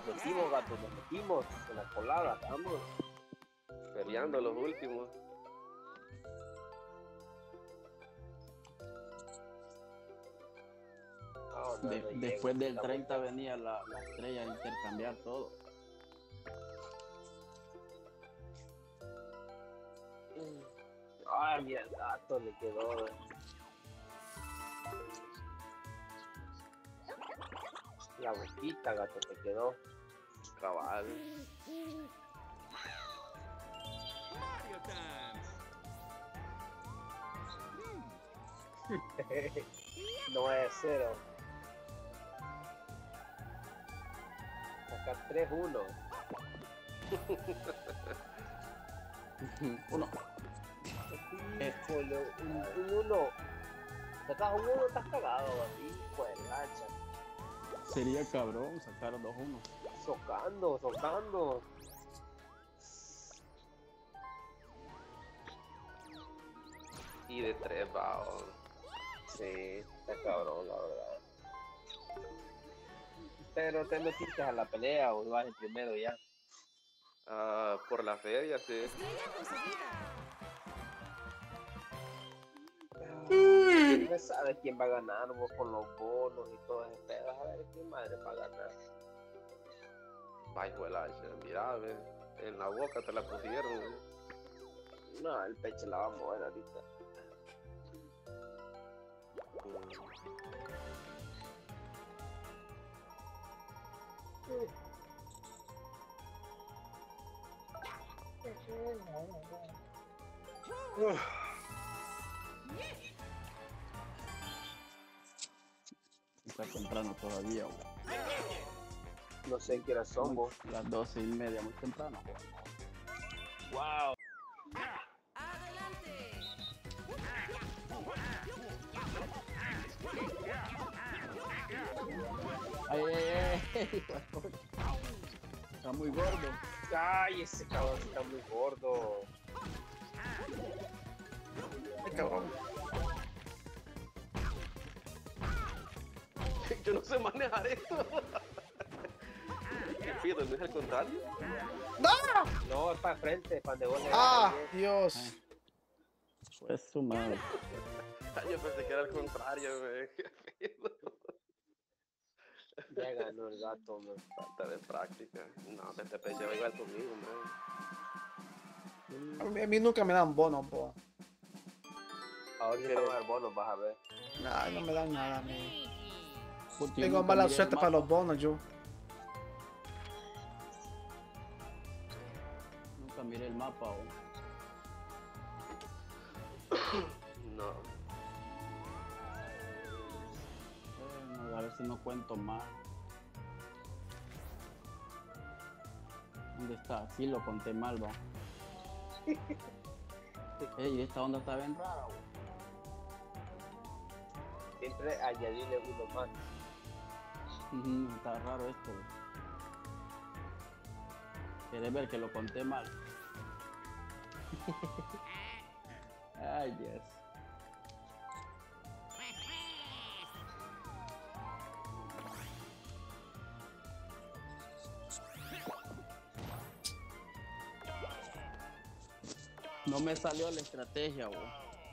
metimos, gato, nos metimos en la colada, vamos. Peleando los últimos. Ah, no, no llego, Después del la 30 vuelta. venía la estrella a intercambiar todo. Ay, mira, el gato le quedó. La boquita, gato, te quedó. Cabal. Mario Time. 9-0. Acá 3-1. Uno. Híjole, un 1. Sacas un 1, estás cagado, hijo de lacha. Sería cabrón sacar 2-1. Socando, socando. Y de 3 va. Sí, está cabrón, la verdad. Pero te metiste a la pelea o vas el primero ya. Ah, por la feria, sí. Estrella conseguida. No sabes quién va a ganar vos con los bonos y todo ese pedo. A ver quién madre va a ganar. Vaya, mira, ve. En la boca te la pusieron. ¿Eh? No, el pecho la va a mover ahorita. Está temprano todavía, güey. No sé qué hora son vos. Las 12:30, muy temprano. Wow. Adelante. Ay, ay, ay. Está muy gordo. Ay, ese cabrón está muy gordo. Ay, cabrón. Yo no sé manejar esto. ¿Qué pido? ¿No es al contrario? No, es para frente, para de gol. Ah, Dios. Pues su madre. Yo pensé que era al contrario, güey. ¿Qué pido? Ya ganó el gato, man. Falta de práctica. No, este pecho va igual conmigo, hombre. A mí nunca me dan bonos, po. Ahorita van a dar bonos, vas a ver. Ay, no me dan nada a mí. Porque yo Tengo nunca mala miré el suerte para mapa. los bonos, yo. Nunca miré el mapa, güey. No. Bueno, a ver si no cuento más. ¿Dónde está? Sí, lo conté mal, va. Ey, esta onda está bien rara, güey. Siempre añadirle uno más. Está raro esto, güey. ¿Quieres ver que lo conté mal? Ay, Dios. No me salió la estrategia, güey.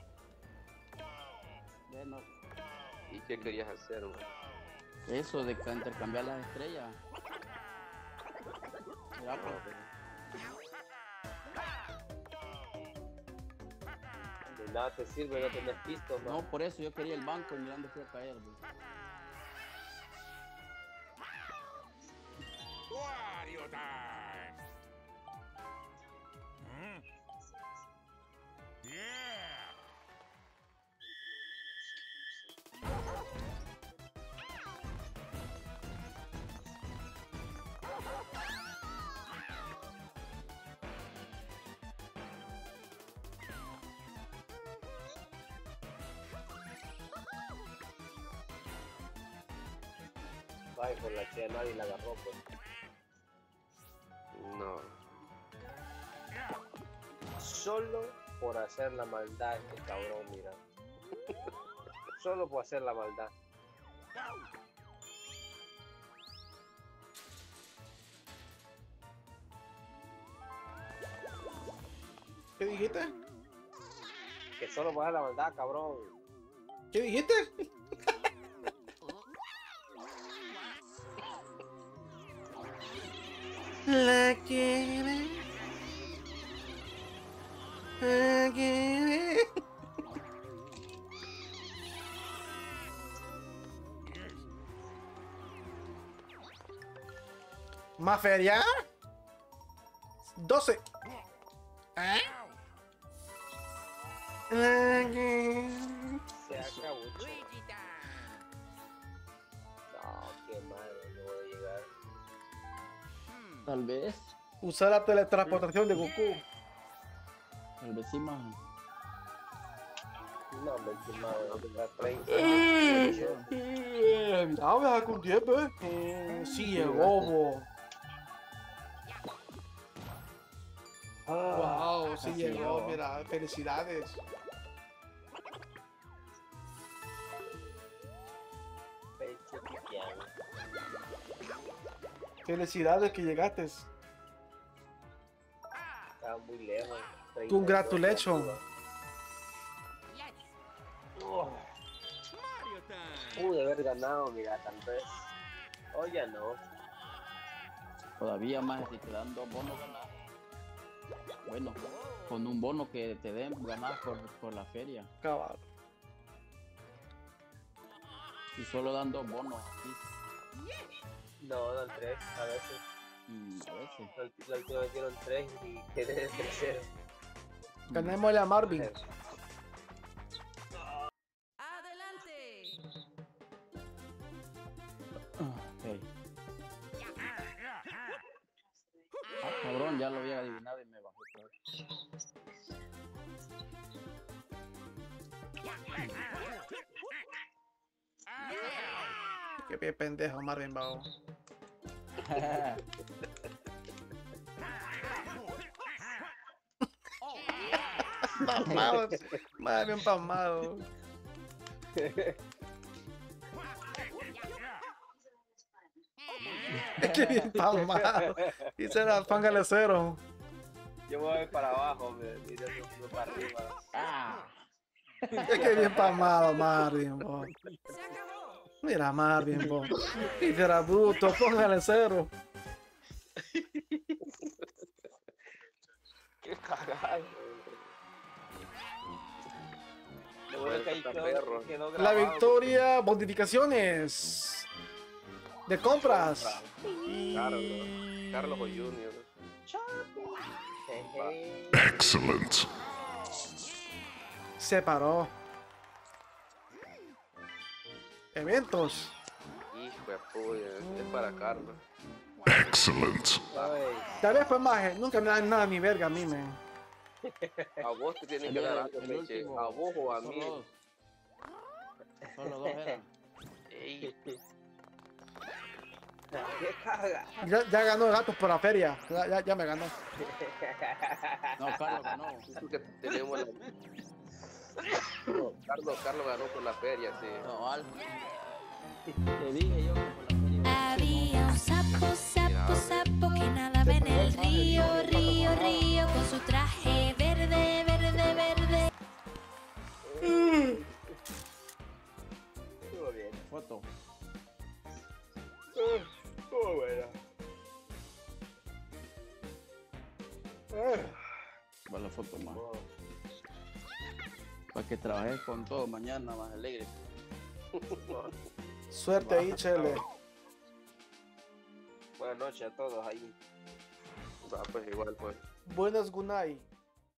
Bueno, ¿Y qué querías hacer, güey? eso de intercambiar las estrellas. Ya, pues. De nada te sirve, no tenés pisto, man. No, por eso yo quería el banco y mirando fui a caer, güey. Wario Time. Yeah. Ay, con la chea nadie la agarró, pues. No. Solo por hacer la maldad este cabrón, mira. Solo por hacer la maldad. ¿Qué dijiste? Que solo baja la maldad, cabrón. ¿Qué dijiste? La quiere. La quiere. ¿Más feria? 12. ¿Eh? La quiere. Se acabó. No, qué madre, no voy a llegar. Tal vez. Usar la teletransportación de Goku. Tal vez sí, maje. No, me estimado, no te das 30. Ah, viajar con 10, ¿ves? Sí, llegó, bo. Wow, sí así llegó, llegó. mira, felicidades. Pecho pipián. Felicidades que llegaste. Estaba muy lejos. Congratulations. Mario Time. Pude haber ganado, mira, tal vez. O ya no. Todavía más, si te dan 2 bonos ganas. Bueno, con un bono que te den ganas por la feria. Cabal. Y solo dan 2 bonos aquí. No, dan 3 a veces. A veces. La última vez dieron 3 y quedé de tercero. Ganémosle a Marvin. Adelante. Ok. Ah, cabrón, ya lo había adivinado y me bajó todo. Qué pie pendejo, Marvin, babo. Pasmado. Marvin, pasmado. Qué bien pasmado. Y será pángale 0. Yo voy para abajo, y no para arriba. Es que bien pasmado, Marvin, bo. Se acabó. Mira, Marvin, bo. Y será bruto, póngale 0. Qué cagado. Lo bueno es que ahí Está quedó perro. La grabado. victoria, bonificaciones de compras. Carlos o Junior. Jeje. Excellent. Se paró. Eventos. Hijo de puya, es para Carlos. Excellent. Ay, Tal vez pues más, nunca me dan nada ni verga a mí, man. A vos te tienen que dar algo, Meche. A vos o a mí. Solo 2 eran. Ey, qué caga. Ya ganó Gatos por la feria. Ya me ganó. No, Carlos ganó. dijo que tenemos la... No, Carlos ganó por la feria, sí. No, algo. Te dije yo que por la feria. Había un sapo, sapo, sapo que nadaba en el río, río, río, con su traje verde, verde, verde. Estuvo bien. Foto. Estuvo buena. Va la foto más. Para que trabajes con todo mañana más alegre. Suerte ahí, Chele. Buenas noches a todos ahí. Va, pues igual, pues. Buenas, good night.